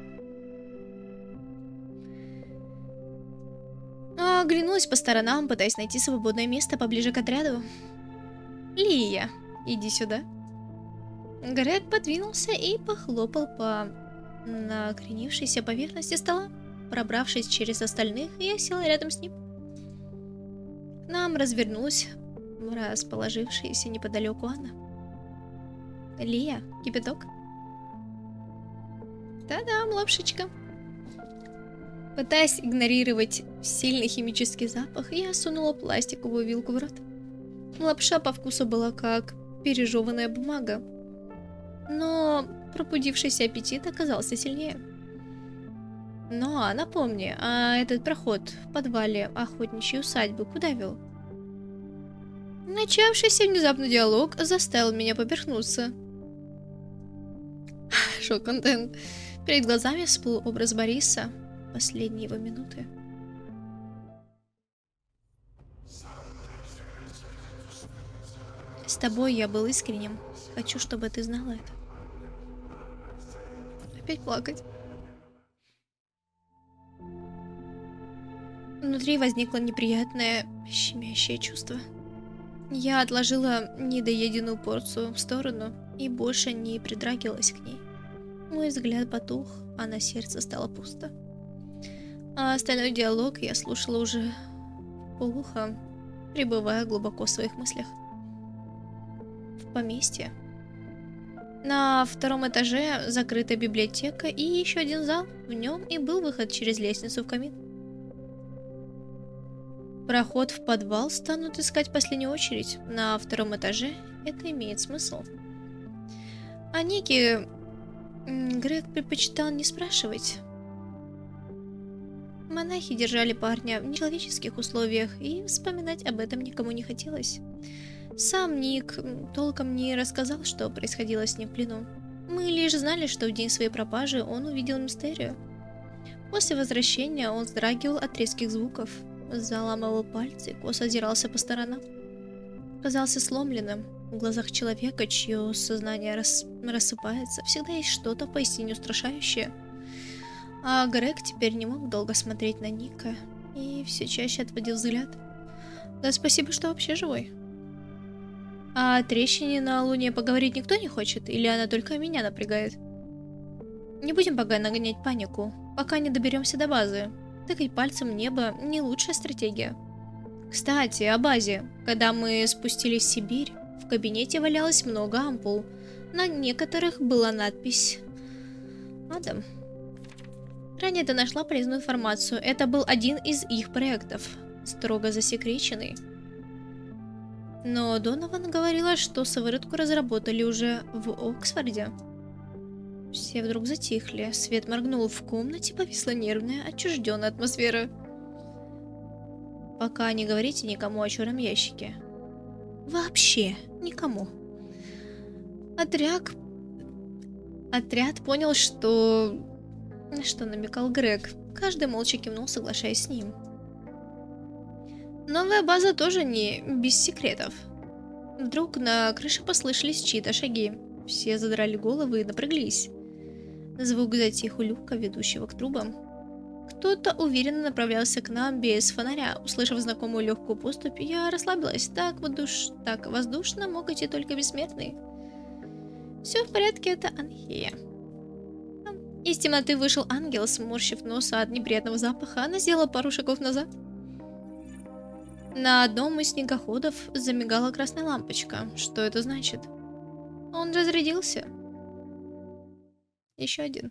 Оглянулась по сторонам, пытаясь найти свободное место поближе к отряду. Лия, иди сюда. Грег подвинулся и похлопал по накренившейся поверхности стола. Пробравшись через остальных, я села рядом с ним. К нам развернулась расположившаяся неподалеку Анна. Лия, кипяток. Та-дам, лапшичка. Пытаясь игнорировать сильный химический запах, я сунула пластиковую вилку в рот. Лапша по вкусу была как пережеванная бумага, но пробудившийся аппетит оказался сильнее. Но напомни, а этот проход в подвале охотничьей усадьбы куда вел? Начавшийся внезапно диалог заставил меня поперхнуться. Шок-контент. Перед глазами всплыл образ Бориса. Последние его минуты. С тобой я был искренним. Хочу, чтобы ты знала это. Опять плакать. Внутри возникло неприятное, щемящее чувство. Я отложила недоеденную порцию в сторону и больше не притрагивалась к ней. Мой взгляд потух, а на сердце стало пусто. А остальной диалог я слушала уже вполуха, пребывая глубоко в своих мыслях. В поместье. На втором этаже закрытая библиотека и еще один зал. В нем и был выход через лестницу в камин. Проход в подвал станут искать в последнюю очередь. На втором этаже это имеет смысл. А Ники Грег предпочитал не спрашивать. Монахи держали парня в нечеловеческих условиях, и вспоминать об этом никому не хотелось. Сам Ник толком не рассказал, что происходило с ним в плену. Мы лишь знали, что в день своей пропажи он увидел мистерию. После возвращения он вздрагивал от резких звуков, заламывал пальцы и косо озирался по сторонам. Казался сломленным. В глазах человека, чье сознание рассыпается, всегда есть что-то поистине устрашающее. А Грег теперь не мог долго смотреть на Ника и все чаще отводил взгляд. Да спасибо, что вообще живой. А о трещине на Луне поговорить никто не хочет? Или она только меня напрягает? Не будем пока нагонять панику, пока не доберемся до базы. Тыкать пальцем в небо не лучшая стратегия. Кстати, о базе. Когда мы спустились в Сибирь, в кабинете валялось много ампул. На некоторых была надпись «Адам». Ранее ты нашла полезную информацию. Это был один из их проектов, строго засекреченный. Но Донован говорила, что сыворотку разработали уже в Оксфорде. Все вдруг затихли. Свет моргнул. В комнате повисла нервная, отчужденная атмосфера. Пока не говорите никому о черном ящике. Вообще никому. Отряд понял, что... На что намекал Грег. Каждый молча кивнул, соглашаясь с ним. Новая база тоже не без секретов. Вдруг на крыше послышались чьи-то шаги. Все задрали головы и напряглись. Звук затих у люка, ведущего к трубам. Кто-то уверенно направлялся к нам без фонаря. Услышав знакомую легкую поступь, я расслабилась. Так воздушно мог идти только бессмертный. Все в порядке, это Анхея. Из темноты вышел ангел, сморщив нос от неприятного запаха. Она сделала пару шагов назад. На одном из снегоходов замигала красная лампочка. Что это значит? Он разрядился. Еще один.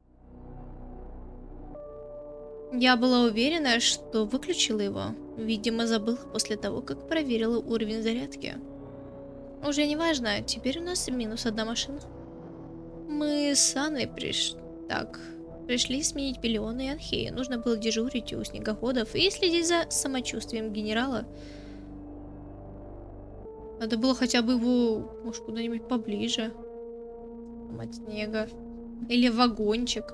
Я была уверена, что выключила его. Видимо, забыла после того, как проверила уровень зарядки. Уже не важно, теперь у нас минус одна машина. Мы с Анной пришли сменить пилоны и Анхею. Нужно было дежурить у снегоходов и следить за самочувствием генерала. Надо было хотя бы его, может, куда-нибудь поближе. Мать снега. Или вагончик.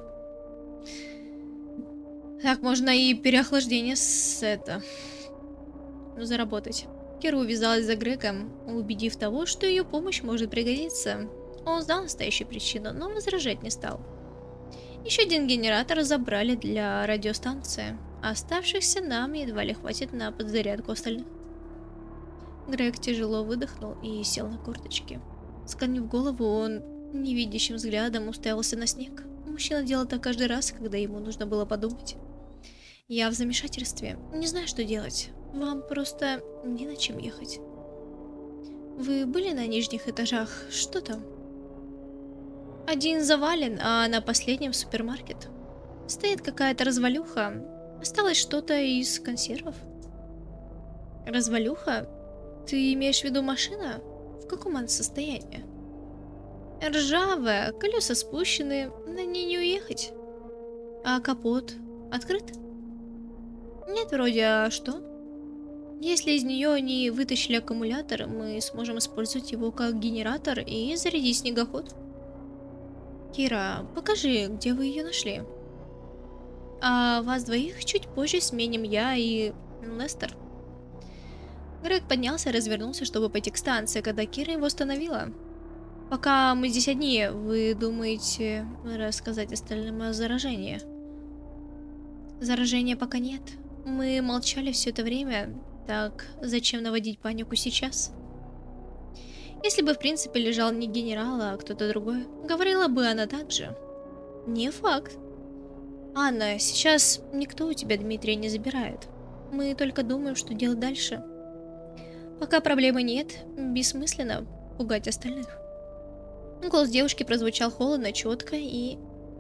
Так, можно и переохлаждение заработать. Кира увязалась за Грегом, убедив того, что ее помощь может пригодиться. Он знал настоящую причину, но возражать не стал. Еще один генератор забрали для радиостанции. Оставшихся нам едва ли хватит на подзарядку остальных. Грег тяжело выдохнул и сел на корточки. Склонив голову, он невидящим взглядом уставился на снег. Мужчина делал так каждый раз, когда ему нужно было подумать. Я в замешательстве. Не знаю, что делать. Вам просто не на чем ехать. Вы были на нижних этажах? Что там? Один завален, а на последнем супермаркет. Стоит какая-то развалюха. Осталось что-то из консервов. Развалюха? Ты имеешь в виду машина? В каком она состоянии? Ржавая, колеса спущены, на ней не уехать. А капот открыт? Нет, вроде, а что? Если из нее не вытащили аккумулятор, мы сможем использовать его как генератор и зарядить снегоход. Кира, покажи, где вы ее нашли. А вас двоих чуть позже сменим я и Лестер. Грег поднялся и развернулся, чтобы пойти к станции, когда Кира его остановила. Пока мы здесь одни, вы думаете рассказать остальным о заражении? Заражения пока нет. Мы молчали все это время, так зачем наводить панику сейчас? Если бы в принципе лежал не генерал, а кто-то другой, говорила бы она так же. Не факт. Анна, сейчас никто у тебя Дмитрия не забирает. Мы только думаем, что делать дальше. Пока проблемы нет, бессмысленно пугать остальных. Голос девушки прозвучал холодно, четко и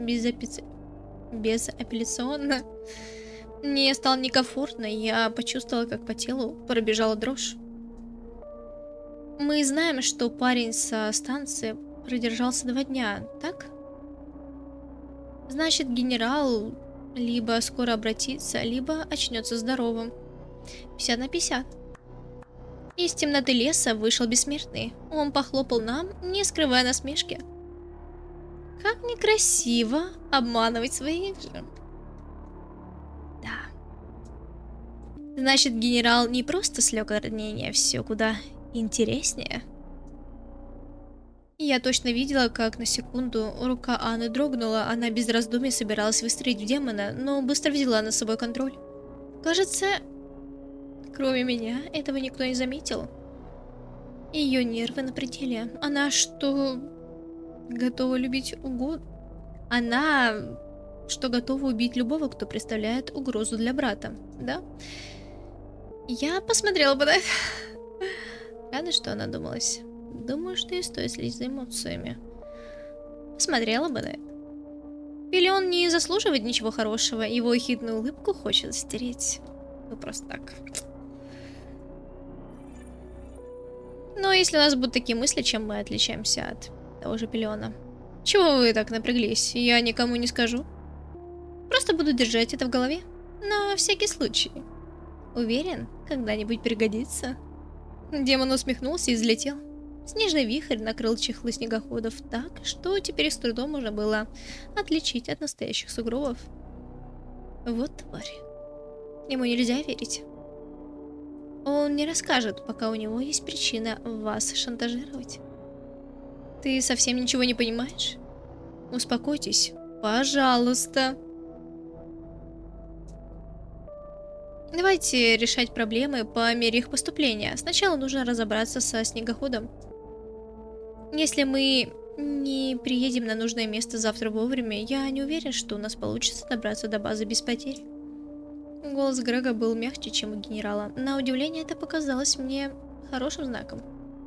безапелляционно. Мне стало некомфортно, я почувствовала, как по телу пробежала дрожь. Мы знаем, что парень со станции продержался 2 дня, так? Значит, генерал либо скоро обратится, либо очнется здоровым. 50 на 50. Из темноты леса вышел бессмертный. Он похлопал нам, не скрывая насмешки. Как некрасиво обманывать своих же. Да. Значит, генерал не просто слег от ранения, все куда интереснее. Я точно видела, как на секунду рука Анны дрогнула. Она без раздумий собиралась выстрелить в демона, но быстро взяла на собой контроль. Кажется, кроме меня, этого никто не заметил. Ее нервы на пределе. Она что, готова любить угодно? Она что, готова убить любого, кто представляет угрозу для брата, да? Я посмотрела бы на это. Рада, что она думалась. Думаю, что и стоит следить за эмоциями. Посмотрела бы на это. Пилион не заслуживает ничего хорошего. Его хитную улыбку хочет стереть. Ну, просто так. Но если у нас будут такие мысли, чем мы отличаемся от того же Пилиона? Чего вы так напряглись? Я никому не скажу. Просто буду держать это в голове. На всякий случай. Уверен, когда-нибудь пригодится. Демон усмехнулся и взлетел. Снежный вихрь накрыл чехлы снегоходов так, что теперь с трудом можно было отличить от настоящих сугробов. Вот тварь. Ему нельзя верить. Он не расскажет, пока у него есть причина вас шантажировать. Ты совсем ничего не понимаешь? Успокойтесь, пожалуйста. Давайте решать проблемы по мере их поступления. Сначала нужно разобраться со снегоходом. Если мы не приедем на нужное место завтра вовремя, я не уверен, что у нас получится добраться до базы без потерь. Голос Грега был мягче, чем у генерала. На удивление, это показалось мне хорошим знаком.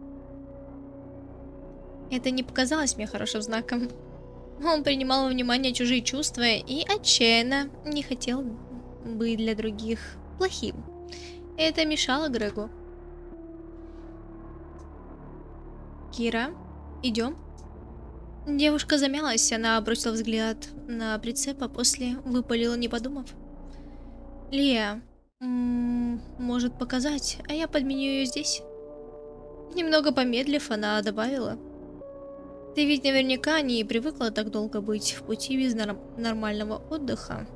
Это не показалось мне хорошим знаком. Он принимал во внимание чужие чувства и отчаянно не хотел быть для других плохим. Это мешало Грегу. Кира, идем. Девушка замялась, она бросила взгляд на прицеп, а после выпалила, не подумав. Лия, может показать, а я подменю ее здесь. Немного помедлив, она добавила. Ты ведь наверняка не привыкла так долго быть в пути без нормального отдыха.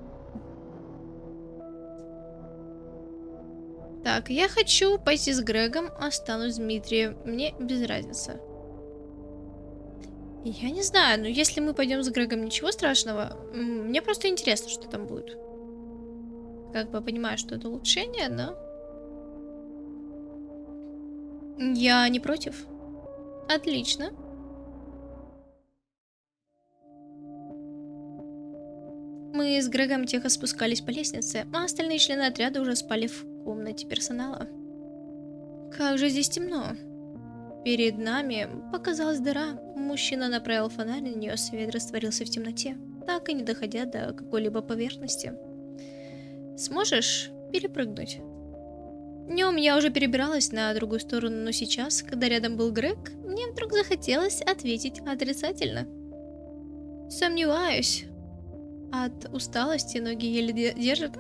Так, я хочу пойти с Грегом, останусь с Дмитрием. Мне без разницы. Я не знаю, но если мы пойдем с Грегом, ничего страшного. Мне просто интересно, что там будет. Как бы понимаю, что это улучшение, но... Я не против. Отлично. Мы с Грегом тихо спускались по лестнице, а остальные члены отряда уже спали в комнате персонала. Как же здесь темно. Перед нами показалась дыра. Мужчина направил фонарь на нее, свет растворился в темноте. так и не доходя до какой-либо поверхности. Сможешь перепрыгнуть? Днем я уже перебиралась на другую сторону, но сейчас, когда рядом был Грег, мне вдруг захотелось ответить отрицательно. Сомневаюсь. От усталости ноги еле держат.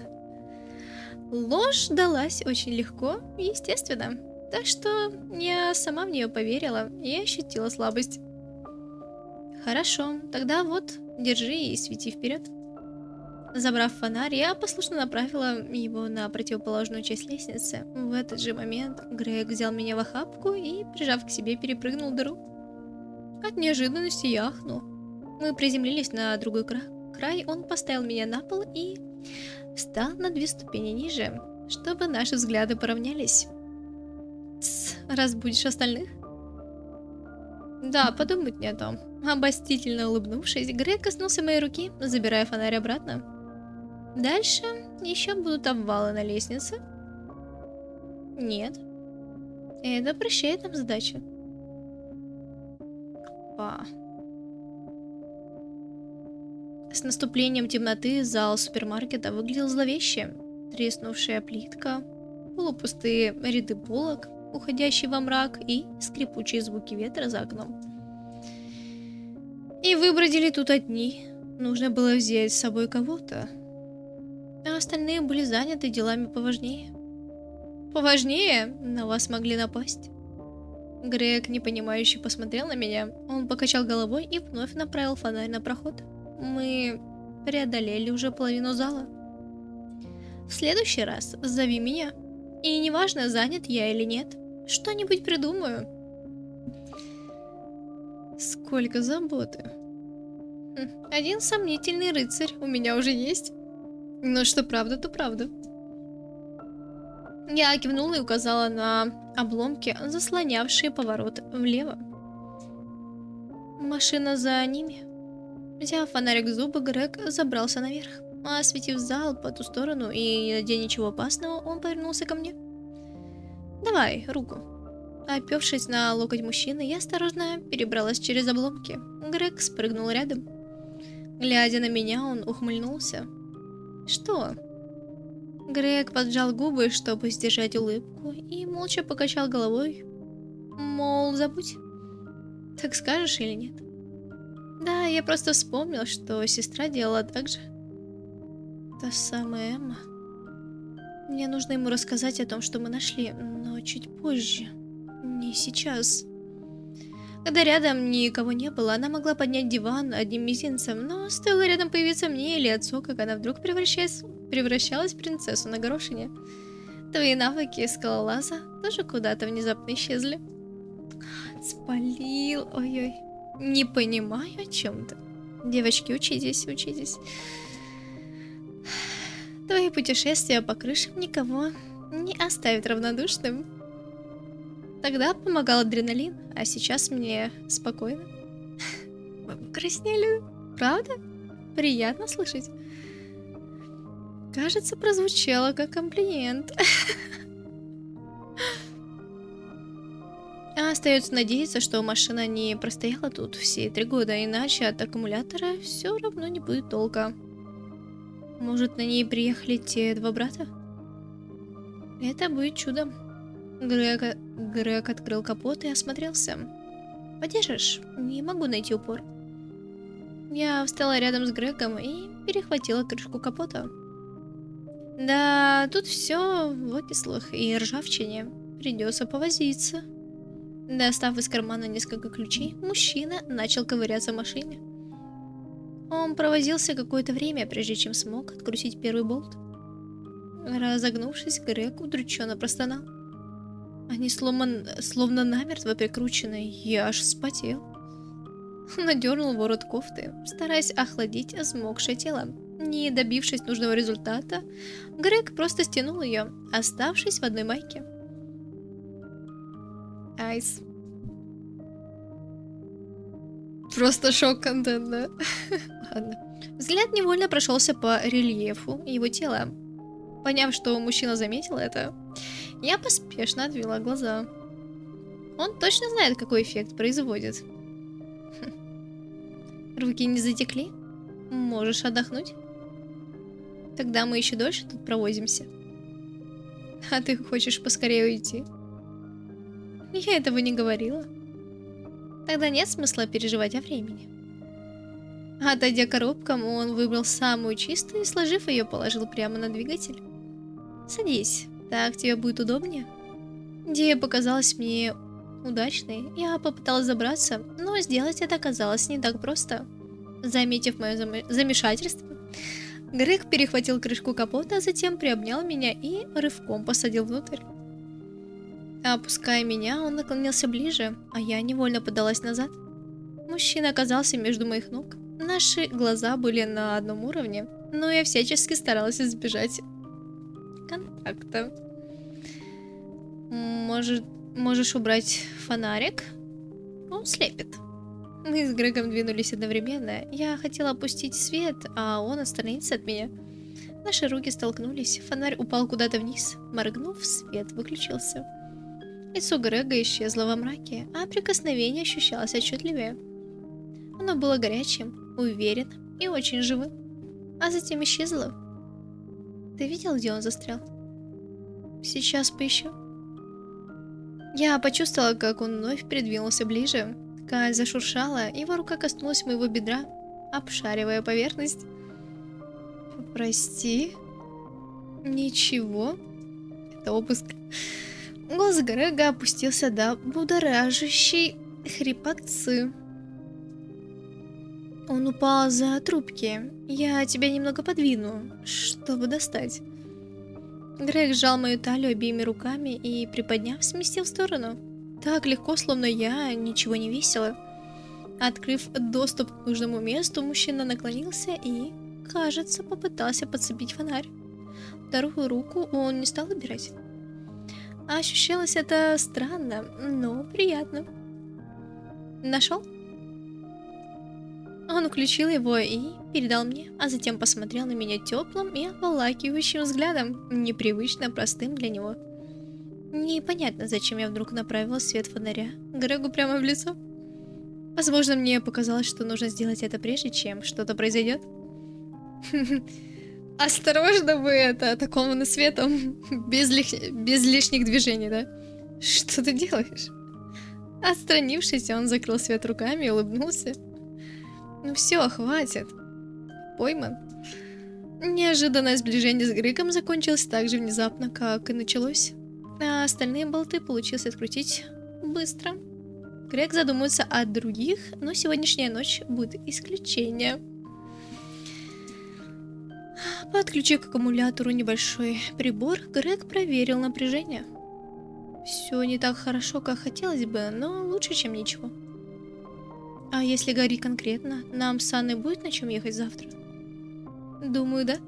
Ложь далась очень легко и естественно, так что я сама в нее поверила и ощутила слабость. Хорошо, тогда вот, держи и свети вперед. Забрав фонарь, я послушно направила его на противоположную часть лестницы. В этот же момент Грег взял меня в охапку и, прижав к себе, перепрыгнул дыру. От неожиданности я ахнул. Мы приземлились на другой край, он поставил меня на пол и встал на 2 ступени ниже, чтобы наши взгляды поравнялись. Разбудишь остальных? Да, подумать не о том. Обольстительно улыбнувшись, Грег коснулся моей руки, забирая фонарь обратно. Дальше еще будут обвалы на лестнице? Нет. Это прощает нам задачу. С наступлением темноты зал супермаркета выглядел зловеще. Треснувшая плитка, полупустые ряды полок, уходящие во мрак и скрипучие звуки ветра за окном. И вы бродили тут одни. Нужно было взять с собой кого-то. А остальные были заняты делами поважнее. Поважнее? На вас могли напасть? Грег, непонимающе, посмотрел на меня. Он покачал головой и вновь направил фонарь на проход. Мы преодолели уже половину зала. В следующий раз зови меня. И неважно, занят я или нет. Что-нибудь придумаю. Сколько заботы. Один сомнительный рыцарь у меня уже есть. Но что правда, то правда. Я кивнула и указала на обломки, заслонявшие поворот влево. Машина за ними. Взяв фонарик в зубы, Грег забрался наверх. Осветив зал по ту сторону и не найдя ничего опасного, он повернулся ко мне. Давай, руку. Опёршись на локоть мужчины, я осторожно перебралась через обломки. Грег спрыгнул рядом. Глядя на меня, он ухмыльнулся. Что? Грег поджал губы, чтобы сдержать улыбку, и молча покачал головой. Мол, забудь. Так скажешь или нет? Да, я просто вспомнил, что сестра делала так же. Та самая Эмма. Мне нужно ему рассказать о том, что мы нашли, но чуть позже. Не сейчас. Когда рядом никого не было, она могла поднять диван одним мизинцем, но стоило рядом появиться мне или отцу, как она вдруг превращалась в принцессу на горошине. Твои навыки скалолаза тоже куда-то внезапно исчезли. Спалил, ой-ой. Не понимаю, о чем ты. Девочки, учитесь, учитесь. Твои путешествия по крышам никого не оставят равнодушным. Тогда помогал адреналин, а сейчас мне спокойно. Мы покраснели, правда? Приятно слышать. Кажется, прозвучало как комплимент. Остается надеяться, что машина не простояла тут все 3 года, иначе от аккумулятора все равно не будет толка. Может, на ней приехали те 2 брата? Это будет чудом. Грег открыл капот и осмотрелся. Подержишь? Не могу найти упор. Я встала рядом с Грегом и перехватила крышку капота. Да, тут все в окислах и ржавчине. Придется повозиться. Достав из кармана несколько ключей, мужчина начал ковыряться в машине. Он провозился какое-то время, прежде чем смог открутить первый болт. Разогнувшись, Грег удрученно простонал. Они словно намертво прикручены, я аж вспотел. Надернул ворот кофты, стараясь охладить взмокшее тело. Не добившись нужного результата, Грег просто стянул ее, оставшись в одной майке. Айс. Просто шок-контент, да? Ладно. Взгляд невольно прошелся по рельефу его тела. Поняв, что мужчина заметил это, я поспешно отвела глаза. Он точно знает, какой эффект производит. Руки не затекли? Можешь отдохнуть? Тогда мы еще дольше тут провозимся. А ты хочешь поскорее уйти? Я этого не говорила. Тогда нет смысла переживать о времени. Отойдя к коробкам, он выбрал самую чистую и, сложив ее, положил прямо на двигатель. Садись, так тебе будет удобнее. Идея показалась мне удачной. Я попыталась забраться, но сделать это оказалось не так просто. Заметив мое замешательство, Грег перехватил крышку капота, а затем приобнял меня и рывком посадил внутрь. Опуская меня, он наклонился ближе, а я невольно подалась назад. Мужчина оказался между моих ног. Наши глаза были на одном уровне, но я всячески старалась избежать контакта. Можешь убрать фонарик? Он слепит. Мы с Грегом двинулись одновременно. Я хотела опустить свет, а он отстраниться от меня. Наши руки столкнулись, фонарь упал куда-то вниз. Моргнув, свет выключился. Лицо Грега исчезло во мраке, а прикосновение ощущалось отчетливее. Оно было горячим, уверенным и очень живым. А затем исчезло. Ты видел, где он застрял? Сейчас поищу. Я почувствовала, как он вновь придвинулся ближе. Ткань зашуршала, его рука коснулась моего бедра, обшаривая поверхность. Прости. Ничего. Это обыск. Голос Грега опустился до будоражащей хрипотцы. Он упал за трубки. Я тебя немного подвину, чтобы достать. Грег сжал мою талию обеими руками и, приподняв, сместил в сторону. Так легко, словно я ничего не весила. Открыв доступ к нужному месту, мужчина наклонился и, кажется, попытался подцепить фонарь. Вторую руку он не стал убирать. Ощущалось это странно, но приятно. Нашел? Он включил его и передал мне, а затем посмотрел на меня теплым и обволакивающим взглядом, непривычно простым для него. Непонятно, зачем я вдруг направила свет фонаря Грегу прямо в лицо. Возможно, мне показалось, что нужно сделать это прежде, чем что-то произойдет. Осторожно вы это, атакованный светом, без лишних движений, да? Что ты делаешь? Отстранившись, он закрыл свет руками и улыбнулся. Ну все, хватит. Пойман. Неожиданное сближение с Грегом закончилось так же внезапно, как и началось. А остальные болты получилось открутить быстро. Грег задумается о других, но сегодняшняя ночь будет исключением. Подключив к аккумулятору небольшой прибор, Грег проверил напряжение. Все не так хорошо, как хотелось бы, но лучше, чем ничего. А если говорить конкретно, нам с Анной будет на чем ехать завтра? Думаю, да.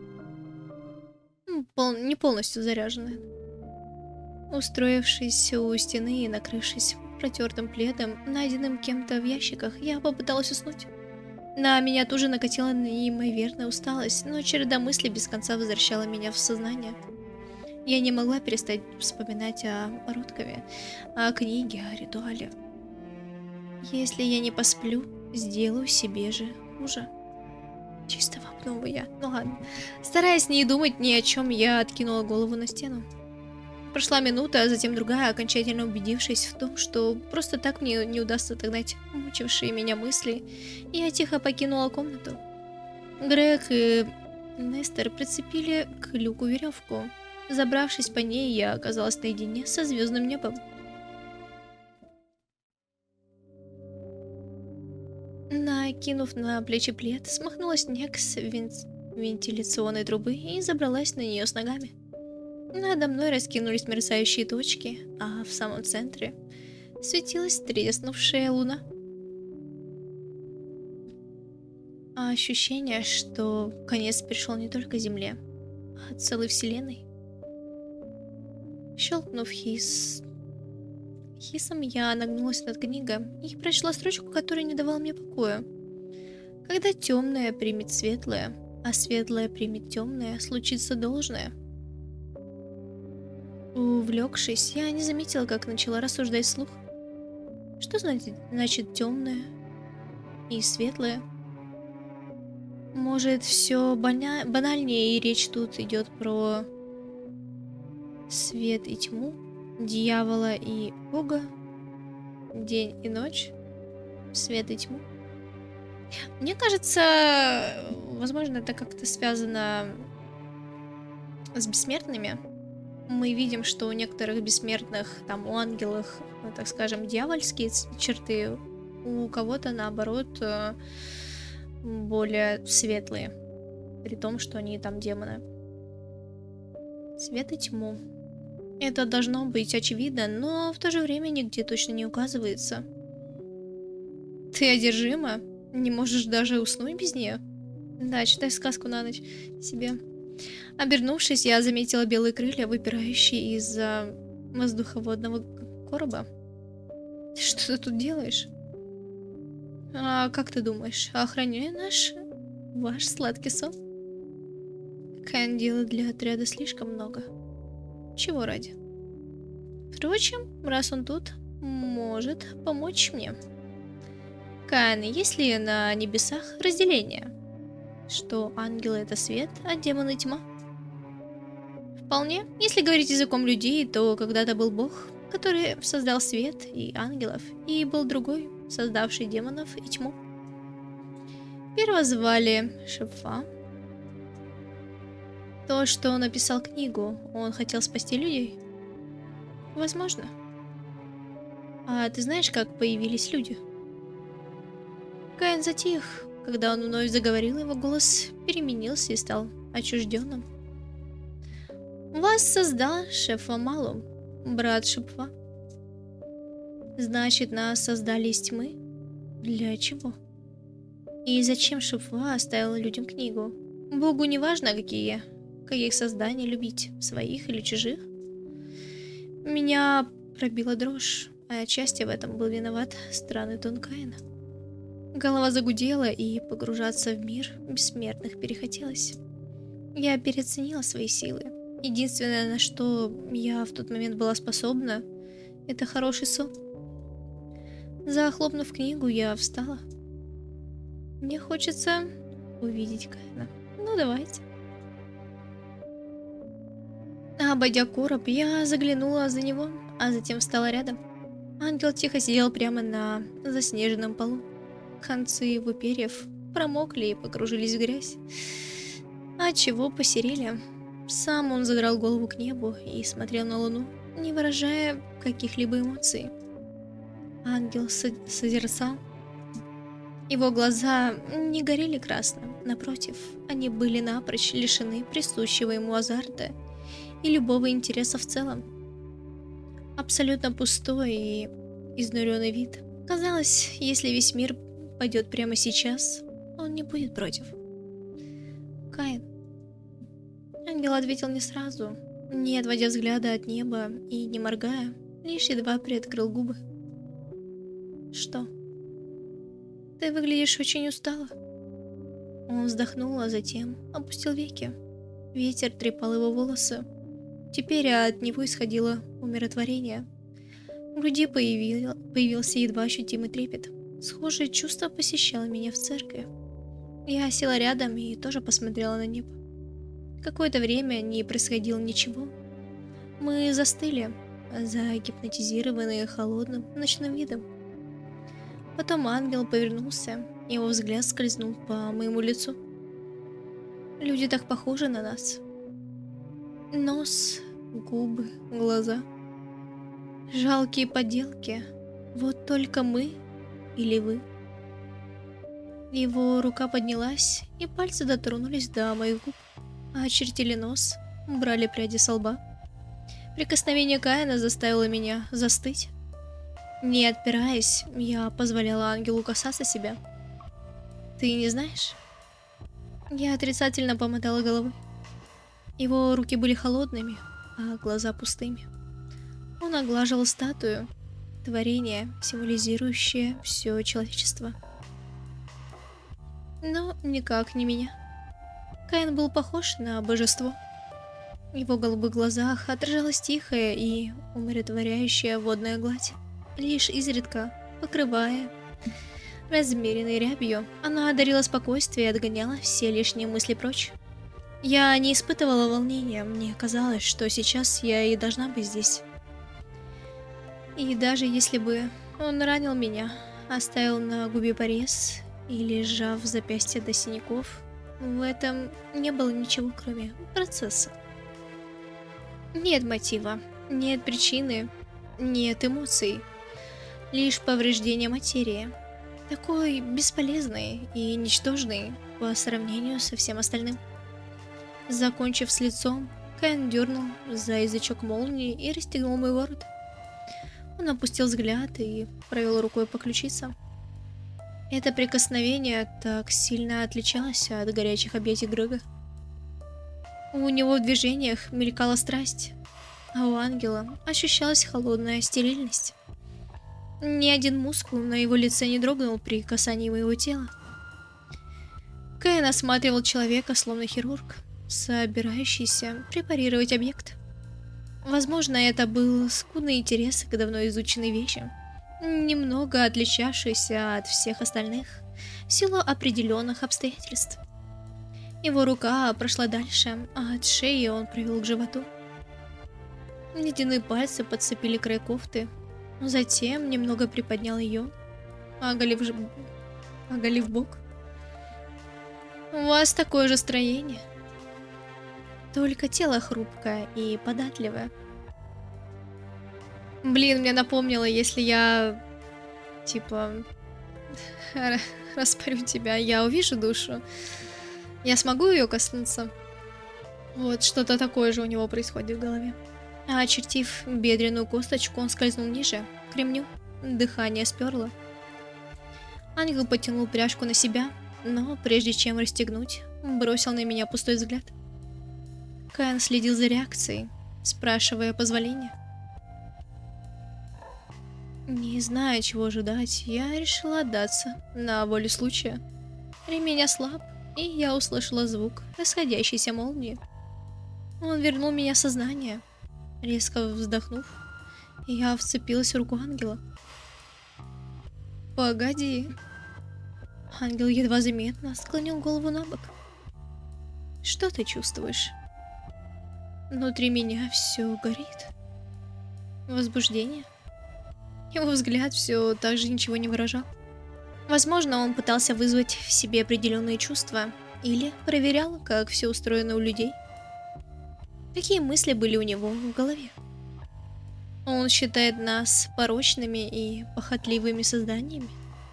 Не полностью заряженная. Устроившись у стены и накрывшись протертым пледом, найденным кем-то в ящиках, я попыталась уснуть. На меня тоже накатила неимоверная усталость, но череда мыслей без конца возвращала меня в сознание. Я не могла перестать вспоминать о Руткове, о книге, о ритуале. Если я не посплю, сделаю себе же хуже. Чисто вопнула я. Ну ладно. Стараясь не думать ни о чем, я откинула голову на стену. Прошла минута, а затем другая, окончательно убедившись в том, что просто так мне не удастся отогнать мучившие меня мысли, я тихо покинула комнату. Грег и Нестер прицепили к люку веревку. Забравшись по ней, я оказалась наедине со звездным небом. Накинув на плечи плед, смахнула снег с вентиляционной трубы и забралась на нее с ногами. Надо мной раскинулись мерцающие точки, а в самом центре светилась треснувшая луна. А ощущение, что конец пришел не только Земле, а целой Вселенной. Щелкнув хисом, я нагнулась над книгой и прочла строчку, которая не давала мне покоя. Когда темное примет светлое, а светлое примет темное, случится должное. Увлекшись, я не заметила, как начала рассуждать вслух. Что значит темное и светлое? Может, все банальнее, и речь тут идет про свет и тьму, дьявола и Бога, день и ночь, свет и тьму. Мне кажется, возможно, это как-то связано с бессмертными. Мы видим, что у некоторых бессмертных, там, у ангелов, ну, так скажем, дьявольские черты, у кого-то, наоборот, более светлые, при том, что они там демоны. Свет и тьму. Это должно быть очевидно, но в то же время нигде точно не указывается. Ты одержима? Не можешь даже уснуть без нее? Да, читай сказку на ночь себе. Обернувшись, я заметила белые крылья, выпирающие из воздуховодного короба. Что ты тут делаешь? А как ты думаешь, охраняю ваш сладкий сон? Кайн делает для отряда слишком много. Чего ради? Впрочем, раз он тут, может помочь мне. Кайн, есть ли на небесах разделение? Что ангелы это свет, а демоны тьма? Вполне. Если говорить языком людей, то когда-то был бог, который создал свет и ангелов, и был другой, создавший демонов и тьму. Первого звали Шефа. То, что он написал книгу, он хотел спасти людей? Возможно. А ты знаешь, как появились люди? Каин затих. Когда он вновь заговорил, его голос переменился и стал отчужденным. Вас создал Шефа Малум, брат Шефа. Значит, нас создали из тьмы? Для чего? И зачем Шефа оставил людям книгу? Богу не важно, каких созданий любить, своих или чужих. Меня пробила дрожь, а отчасти в этом был виноват странный тон Каина. Голова загудела, и погружаться в мир бессмертных перехотелось. Я переоценила свои силы. Единственное, на что я в тот момент была способна, это хороший сон. Захлопнув книгу, я встала. Мне хочется увидеть Каина. Ну, давайте. Обойдя короб, я заглянула за него, а затем встала рядом. Ангел тихо сидел прямо на заснеженном полу. Концы его перьев промокли и погружились в грязь, отчего посерели. Сам он задрал голову к небу и смотрел на луну, не выражая каких-либо эмоций. Ангел созерцал. Его глаза не горели красным, напротив, они были напрочь лишены присущего ему азарта и любого интереса в целом. Абсолютно пустой и изнуренный вид. Казалось, если весь мир пойдет прямо сейчас, он не будет против. Каин. Ангел ответил не сразу, не отводя взгляда от неба и не моргая, лишь едва приоткрыл губы. Что? Ты выглядишь очень устало. Он вздохнул, а затем опустил веки. Ветер трепал его волосы. Теперь от него исходило умиротворение. В груди появился едва ощутимый трепет. Схожее чувство посещало меня в церкви. Я села рядом и тоже посмотрела на небо. Какое-то время не происходило ничего. Мы застыли, загипнотизированные холодным ночным видом. Потом ангел повернулся, его взгляд скользнул по моему лицу. Люди так похожи на нас. Нос, губы, глаза. Жалкие подделки. Вот только мы или вы. Его рука поднялась, и пальцы дотронулись до моих губ, очертили нос, убрали пряди со лба. Прикосновение Каина заставило меня застыть. Не отпираясь, я позволяла ангелу касаться себя. Ты не знаешь? Я отрицательно помотала головой. Его руки были холодными, а глаза пустыми. Он оглаживал статую, творение, символизирующее все человечество. Но никак не меня. Каин был похож на божество. В его голубых глазах отражалась тихая и умиротворяющая водная гладь, лишь изредка покрывая Размеренной рябью она одарила спокойствие и отгоняла все лишние мысли прочь. Я не испытывала волнения, мне казалось, что сейчас я и должна быть здесь. И даже если бы он ранил меня, оставил на губе порез или сжав запястье до синяков, в этом не было ничего, кроме процесса. Нет мотива, нет причины, нет эмоций, лишь повреждение материи, такой бесполезный и ничтожный по сравнению со всем остальным. Закончив с лицом, Каин дернул за язычок молнии и расстегнул мой ворот. Он опустил взгляд и провел рукой по ключицам. Это прикосновение так сильно отличалось от горячих объятий Грега. У него в движениях мелькала страсть, а у ангела ощущалась холодная стерильность. Ни один мускул на его лице не дрогнул при касании моего тела. Каин осматривал человека, словно хирург, собирающийся препарировать объект. Возможно, это был скудный интерес к давно изученной вещи, немного отличавшийся от всех остальных в силу определенных обстоятельств. Его рука прошла дальше, а от шеи он провел к животу. Ледяные пальцы подцепили край кофты, затем немного приподнял ее, оголив бок. У вас такое же строение, только тело хрупкое и податливое. Блин, мне напомнило, если я, типа, распорю тебя, я увижу душу, я смогу ее коснуться? Вот, что-то такое же у него происходит в голове. А очертив бедренную косточку, он скользнул ниже, к ремню. Дыхание сперло. Ангел потянул пряжку на себя, но прежде чем расстегнуть, бросил на меня пустой взгляд. Каин следил за реакцией, спрашивая позволения. Не зная, чего ожидать, я решила отдаться на волю случая. Ремень ослаб, и я услышала звук расходящейся молнии. Он вернул меня в сознание. Резко вздохнув, я вцепилась в руку ангела. Погоди. Ангел едва заметно склонил голову на бок. Что ты чувствуешь? Внутри меня все горит. Возбуждение. Его взгляд все так же ничего не выражал. Возможно, он пытался вызвать в себе определенные чувства или проверял, как все устроено у людей. Какие мысли были у него в голове? Он считает нас порочными и похотливыми созданиями?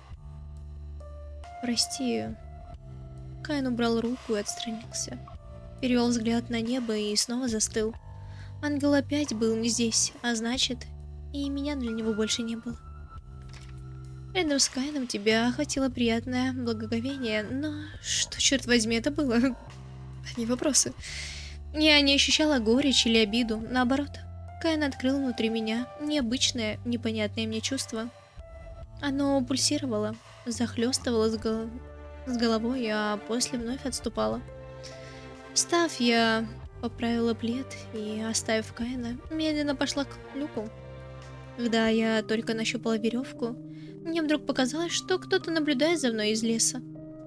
Прости. Каин убрал руку и отстранился. Перевел взгляд на небо и снова застыл. Ангел опять был не здесь, а значит, и меня для него больше не было. Рядом с Каином тебя охватило приятное благоговение, но что, черт возьми, это было? Одни вопросы. Я не ощущала горечь или обиду, наоборот. Каин открыл внутри меня необычное, непонятное мне чувство. Оно пульсировало, захлестывало с головой, а после вновь отступало. Встав, я поправила плед и, оставив Каина, медленно пошла к люку. Когда я только нащупала веревку, мне вдруг показалось, что кто-то наблюдает за мной из леса.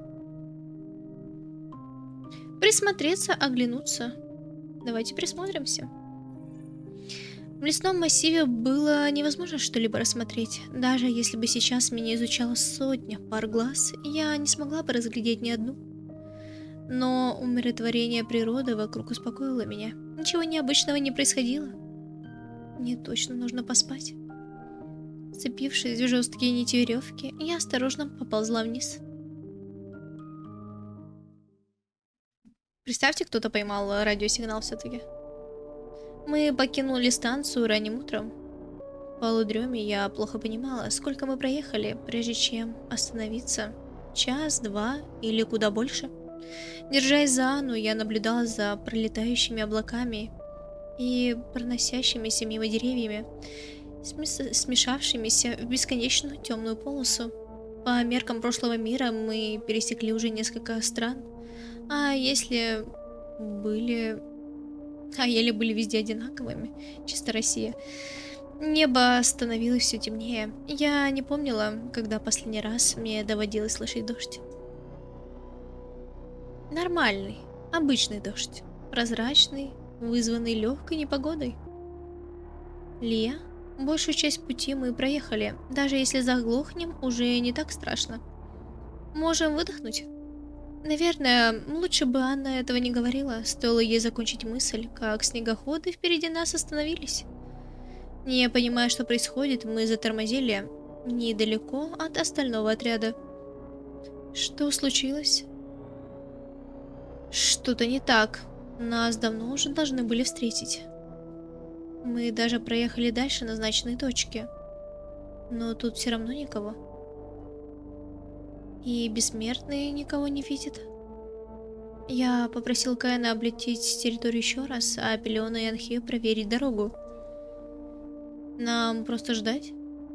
Присмотреться, оглянуться. Давайте присмотримся. В лесном массиве было невозможно что-либо рассмотреть. Даже если бы сейчас меня изучала сотня пар глаз, я не смогла бы разглядеть ни одну. Но умиротворение природы вокруг успокоило меня. Ничего необычного не происходило. Мне точно нужно поспать. Вцепившись в жесткие нити веревки, я осторожно поползла вниз. Представьте, кто-то поймал радиосигнал все-таки. Мы покинули станцию ранним утром. В полудреме я плохо понимала, сколько мы проехали, прежде чем остановиться. Час, два или куда больше. Держась за Анну, я наблюдала за пролетающими облаками и проносящимися мимо деревьями, смешавшимися в бесконечную темную полосу. По меркам прошлого мира мы пересекли уже несколько стран, еле были везде одинаковыми, чисто Россия. Небо становилось все темнее. Я не помнила, когда последний раз мне доводилось слышать дождь. Нормальный, обычный дождь. Прозрачный, вызванный легкой непогодой. Лия, большую часть пути мы проехали. Даже если заглохнем, уже не так страшно. Можем выдохнуть. Наверное, лучше бы Анна этого не говорила. Стоило ей закончить мысль, как снегоходы впереди нас остановились. Не понимая, что происходит, мы затормозили недалеко от остального отряда. Что случилось? Что-то не так. Нас давно уже должны были встретить. Мы даже проехали дальше назначенной точки. Но тут все равно никого. И бессмертные никого не видят. Я попросил Каэна облететь территорию еще раз, а Пелиона и Анхи проверить дорогу. Нам просто ждать?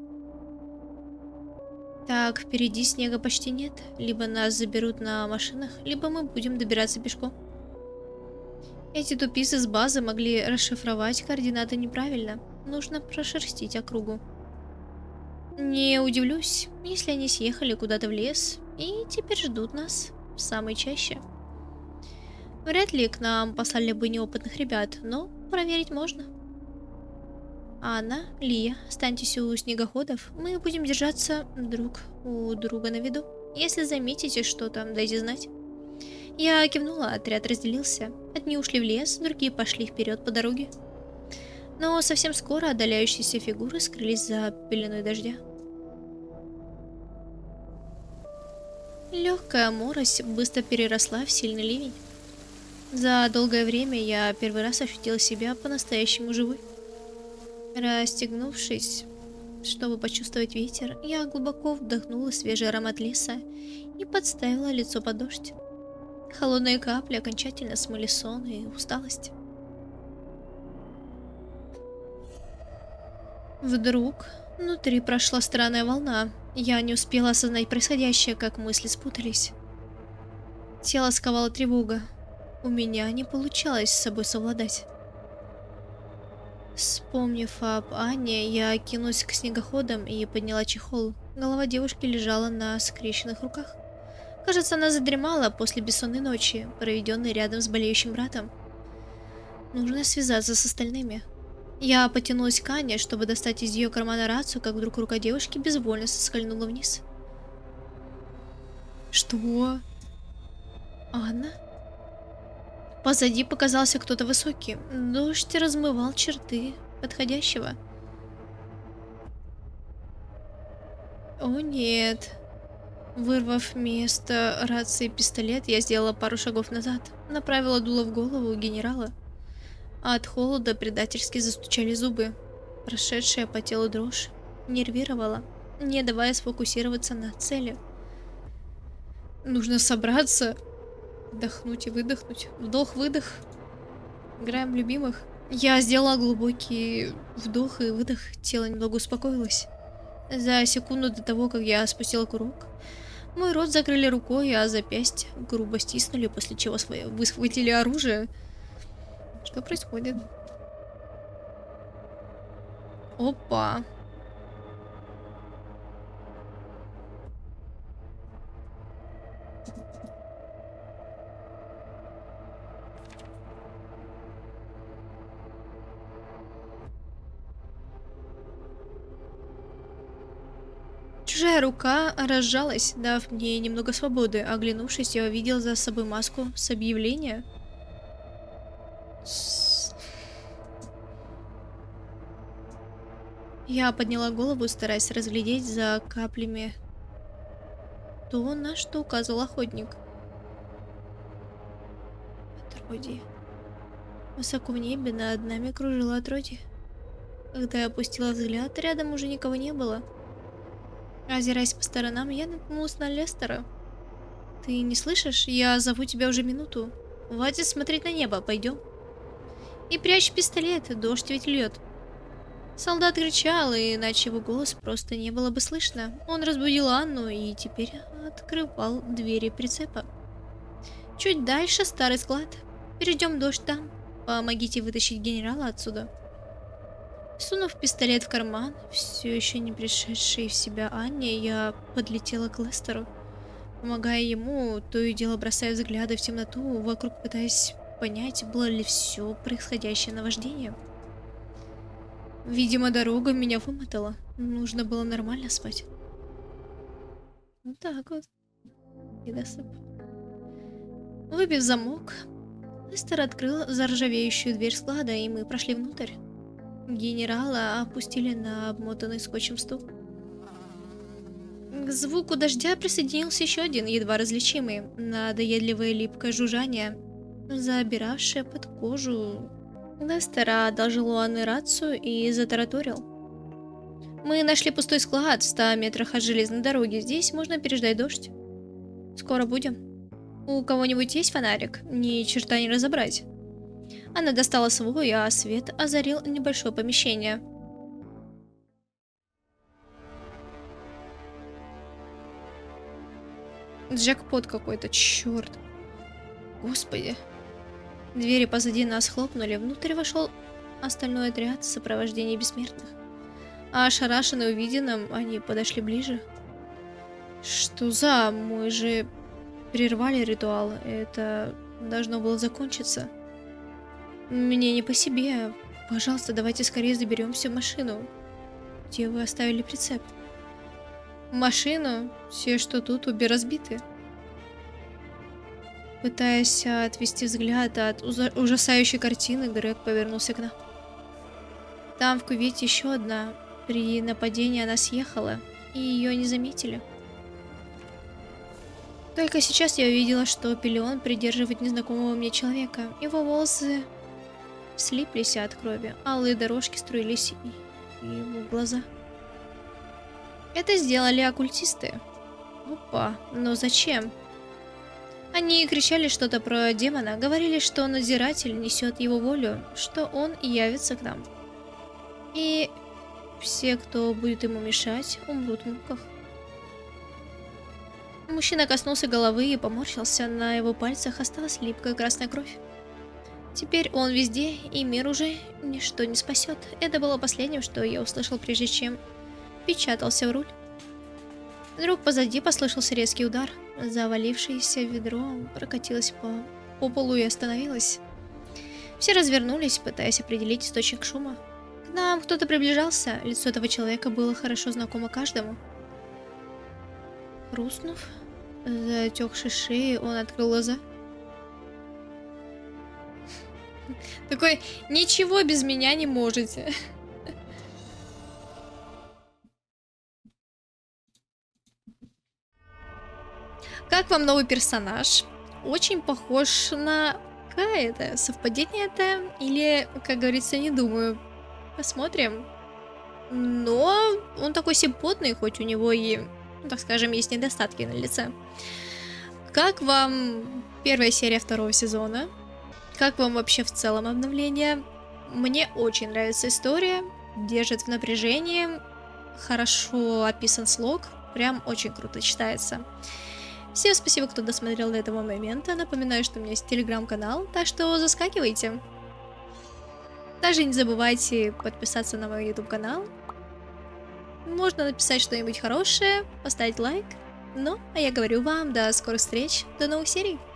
Так, впереди снега почти нет. Либо нас заберут на машинах, либо мы будем добираться пешком. Эти тупицы с базы могли расшифровать координаты неправильно. Нужно прошерстить округу. Не удивлюсь, если они съехали куда-то в лес и теперь ждут нас в самой чаще. Вряд ли к нам послали бы неопытных ребят, но проверить можно. Анна, Лия, останьтесь у снегоходов. Мы будем держаться друг у друга на виду. Если заметите что-то, дайте знать. Я кивнула, отряд разделился. Одни ушли в лес, другие пошли вперед по дороге. Но совсем скоро отдаляющиеся фигуры скрылись за пеленой дождя. Легкая морось быстро переросла в сильный ливень. За долгое время я первый раз ощутила себя по-настоящему живой. Расстегнувшись, чтобы почувствовать ветер, я глубоко вдохнула свежий аромат леса и подставила лицо под дождь. Холодные капли окончательно смыли сон и усталость. Вдруг внутри прошла странная волна. Я не успела осознать происходящее, как мысли спутались. Тело сковала тревога. У меня не получалось с собой совладать. Вспомнив об Анне, я кинулась к снегоходам и подняла чехол. Голова девушки лежала на скрещенных руках. Кажется, она задремала после бессонной ночи, проведенной рядом с болеющим братом. Нужно связаться с остальными. Я потянулась к Анне, чтобы достать из ее кармана рацию, как вдруг рука девушки безвольно соскользнула вниз. Что? Анна? Позади показался кто-то высокий. Дождь размывал черты подходящего. О нет. Вырвав вместо рации пистолет, я сделала пару шагов назад. Направила дуло в голову генерала. От холода предательски застучали зубы. Прошедшая по телу дрожь нервировала, не давая сфокусироваться на цели. Нужно собраться. Вдохнуть и выдохнуть. Вдох-выдох. Играем в любимых. Я сделала глубокий вдох и выдох. Тело немного успокоилось. За секунду до того, как я спустила курок, мой рот закрыли рукой, а запястья грубо стиснули, после чего выхватили оружие. Что происходит? Опа. Чужая рука разжалась, дав мне немного свободы. Оглянувшись, я увидел за собой маску с объявления. Я подняла голову, стараясь разглядеть за каплями то, на что указывал охотник. Отродье. Высоко в небе над нами кружило отродье. Когда я опустила взгляд, рядом уже никого не было. Озираясь по сторонам, я наткнулась на Лестера. «Ты не слышишь? Я зову тебя уже минуту. Хватит смотреть на небо, пойдем». «И прячь пистолет, дождь ведь льет». Солдат кричал, иначе его голос просто не было бы слышно. Он разбудил Анну и теперь открывал двери прицепа. Чуть дальше старый склад. Перейдем дождь там. Помогите вытащить генерала отсюда. Сунув пистолет в карман, все еще не пришедшей в себя Анне, я подлетела к Лестеру, помогая ему, то и дело бросая взгляды в темноту, вокруг пытаясь понять, было ли все происходящее наваждением. Видимо, дорога меня вымотала. Нужно было нормально спать. Вот так вот. Недосып. Выбив замок, Лестер открыл заржавеющую дверь склада, и мы прошли внутрь. Генерала опустили на обмотанный скотчем стул. К звуку дождя присоединился еще один, едва различимый, надоедливое липкое жужжание, забиравшее под кожу. Лестер одолжил у Анны рацию и затараторил. Мы нашли пустой склад в 100 метрах от железной дороги. Здесь можно переждать дождь. Скоро будем. У кого-нибудь есть фонарик? Ни черта не разобрать. Она достала свой, а свет озарил небольшое помещение. Джекпот какой-то, черт. Господи. Двери позади нас хлопнули, внутрь вошел остальной отряд в сопровождении бессмертных. А ошарашенные увиденным, они подошли ближе. Что за... Мы же прервали ритуал. Это должно было закончиться. Мне не по себе. Пожалуйста, давайте скорее заберемся в машину. Где вы оставили прицеп? Машину? Все, что тут, обе разбиты. Пытаясь отвести взгляд от ужасающей картины, Грег повернулся к нам. Там в кювете еще одна. При нападении она съехала, и ее не заметили. Только сейчас я увидела, что Пелион придерживает незнакомого мне человека. Его волосы слиплись от крови, алые дорожки струились и его глаза. Это сделали оккультисты. Опа, но зачем? Они кричали что-то про демона, говорили, что надзиратель несет его волю, что он явится к нам. И все, кто будет ему мешать, умрут в муках. Мужчина коснулся головы и поморщился, на его пальцах осталась липкая красная кровь. Теперь он везде, и мир уже ничто не спасет. Это было последним, что я услышал, прежде чем печатался в руль. Вдруг позади послышался резкий удар. Завалившееся ведро прокатилось по полу и остановилось. Все развернулись, пытаясь определить источник шума. К нам кто-то приближался. Лицо этого человека было хорошо знакомо каждому. Хрустнув затекшей шеей, он открыл глаза. Такой: ничего без меня не можете. Как вам новый персонаж? Очень похож на Кая. Совпадение это? Или, как говорится, не думаю. Посмотрим. Но он такой симпотный, хоть у него и, ну, так скажем, есть недостатки на лице. Как вам первая серия второго сезона? Как вам вообще в целом обновление? Мне очень нравится история. Держит в напряжении. Хорошо описан слог. Прям очень круто читается. Всем спасибо, кто досмотрел до этого момента. Напоминаю, что у меня есть телеграм-канал, так что заскакивайте. Также не забывайте подписаться на мой YouTube канал. Можно написать что-нибудь хорошее, поставить лайк. Ну, а я говорю вам до скорых встреч, до новых серий.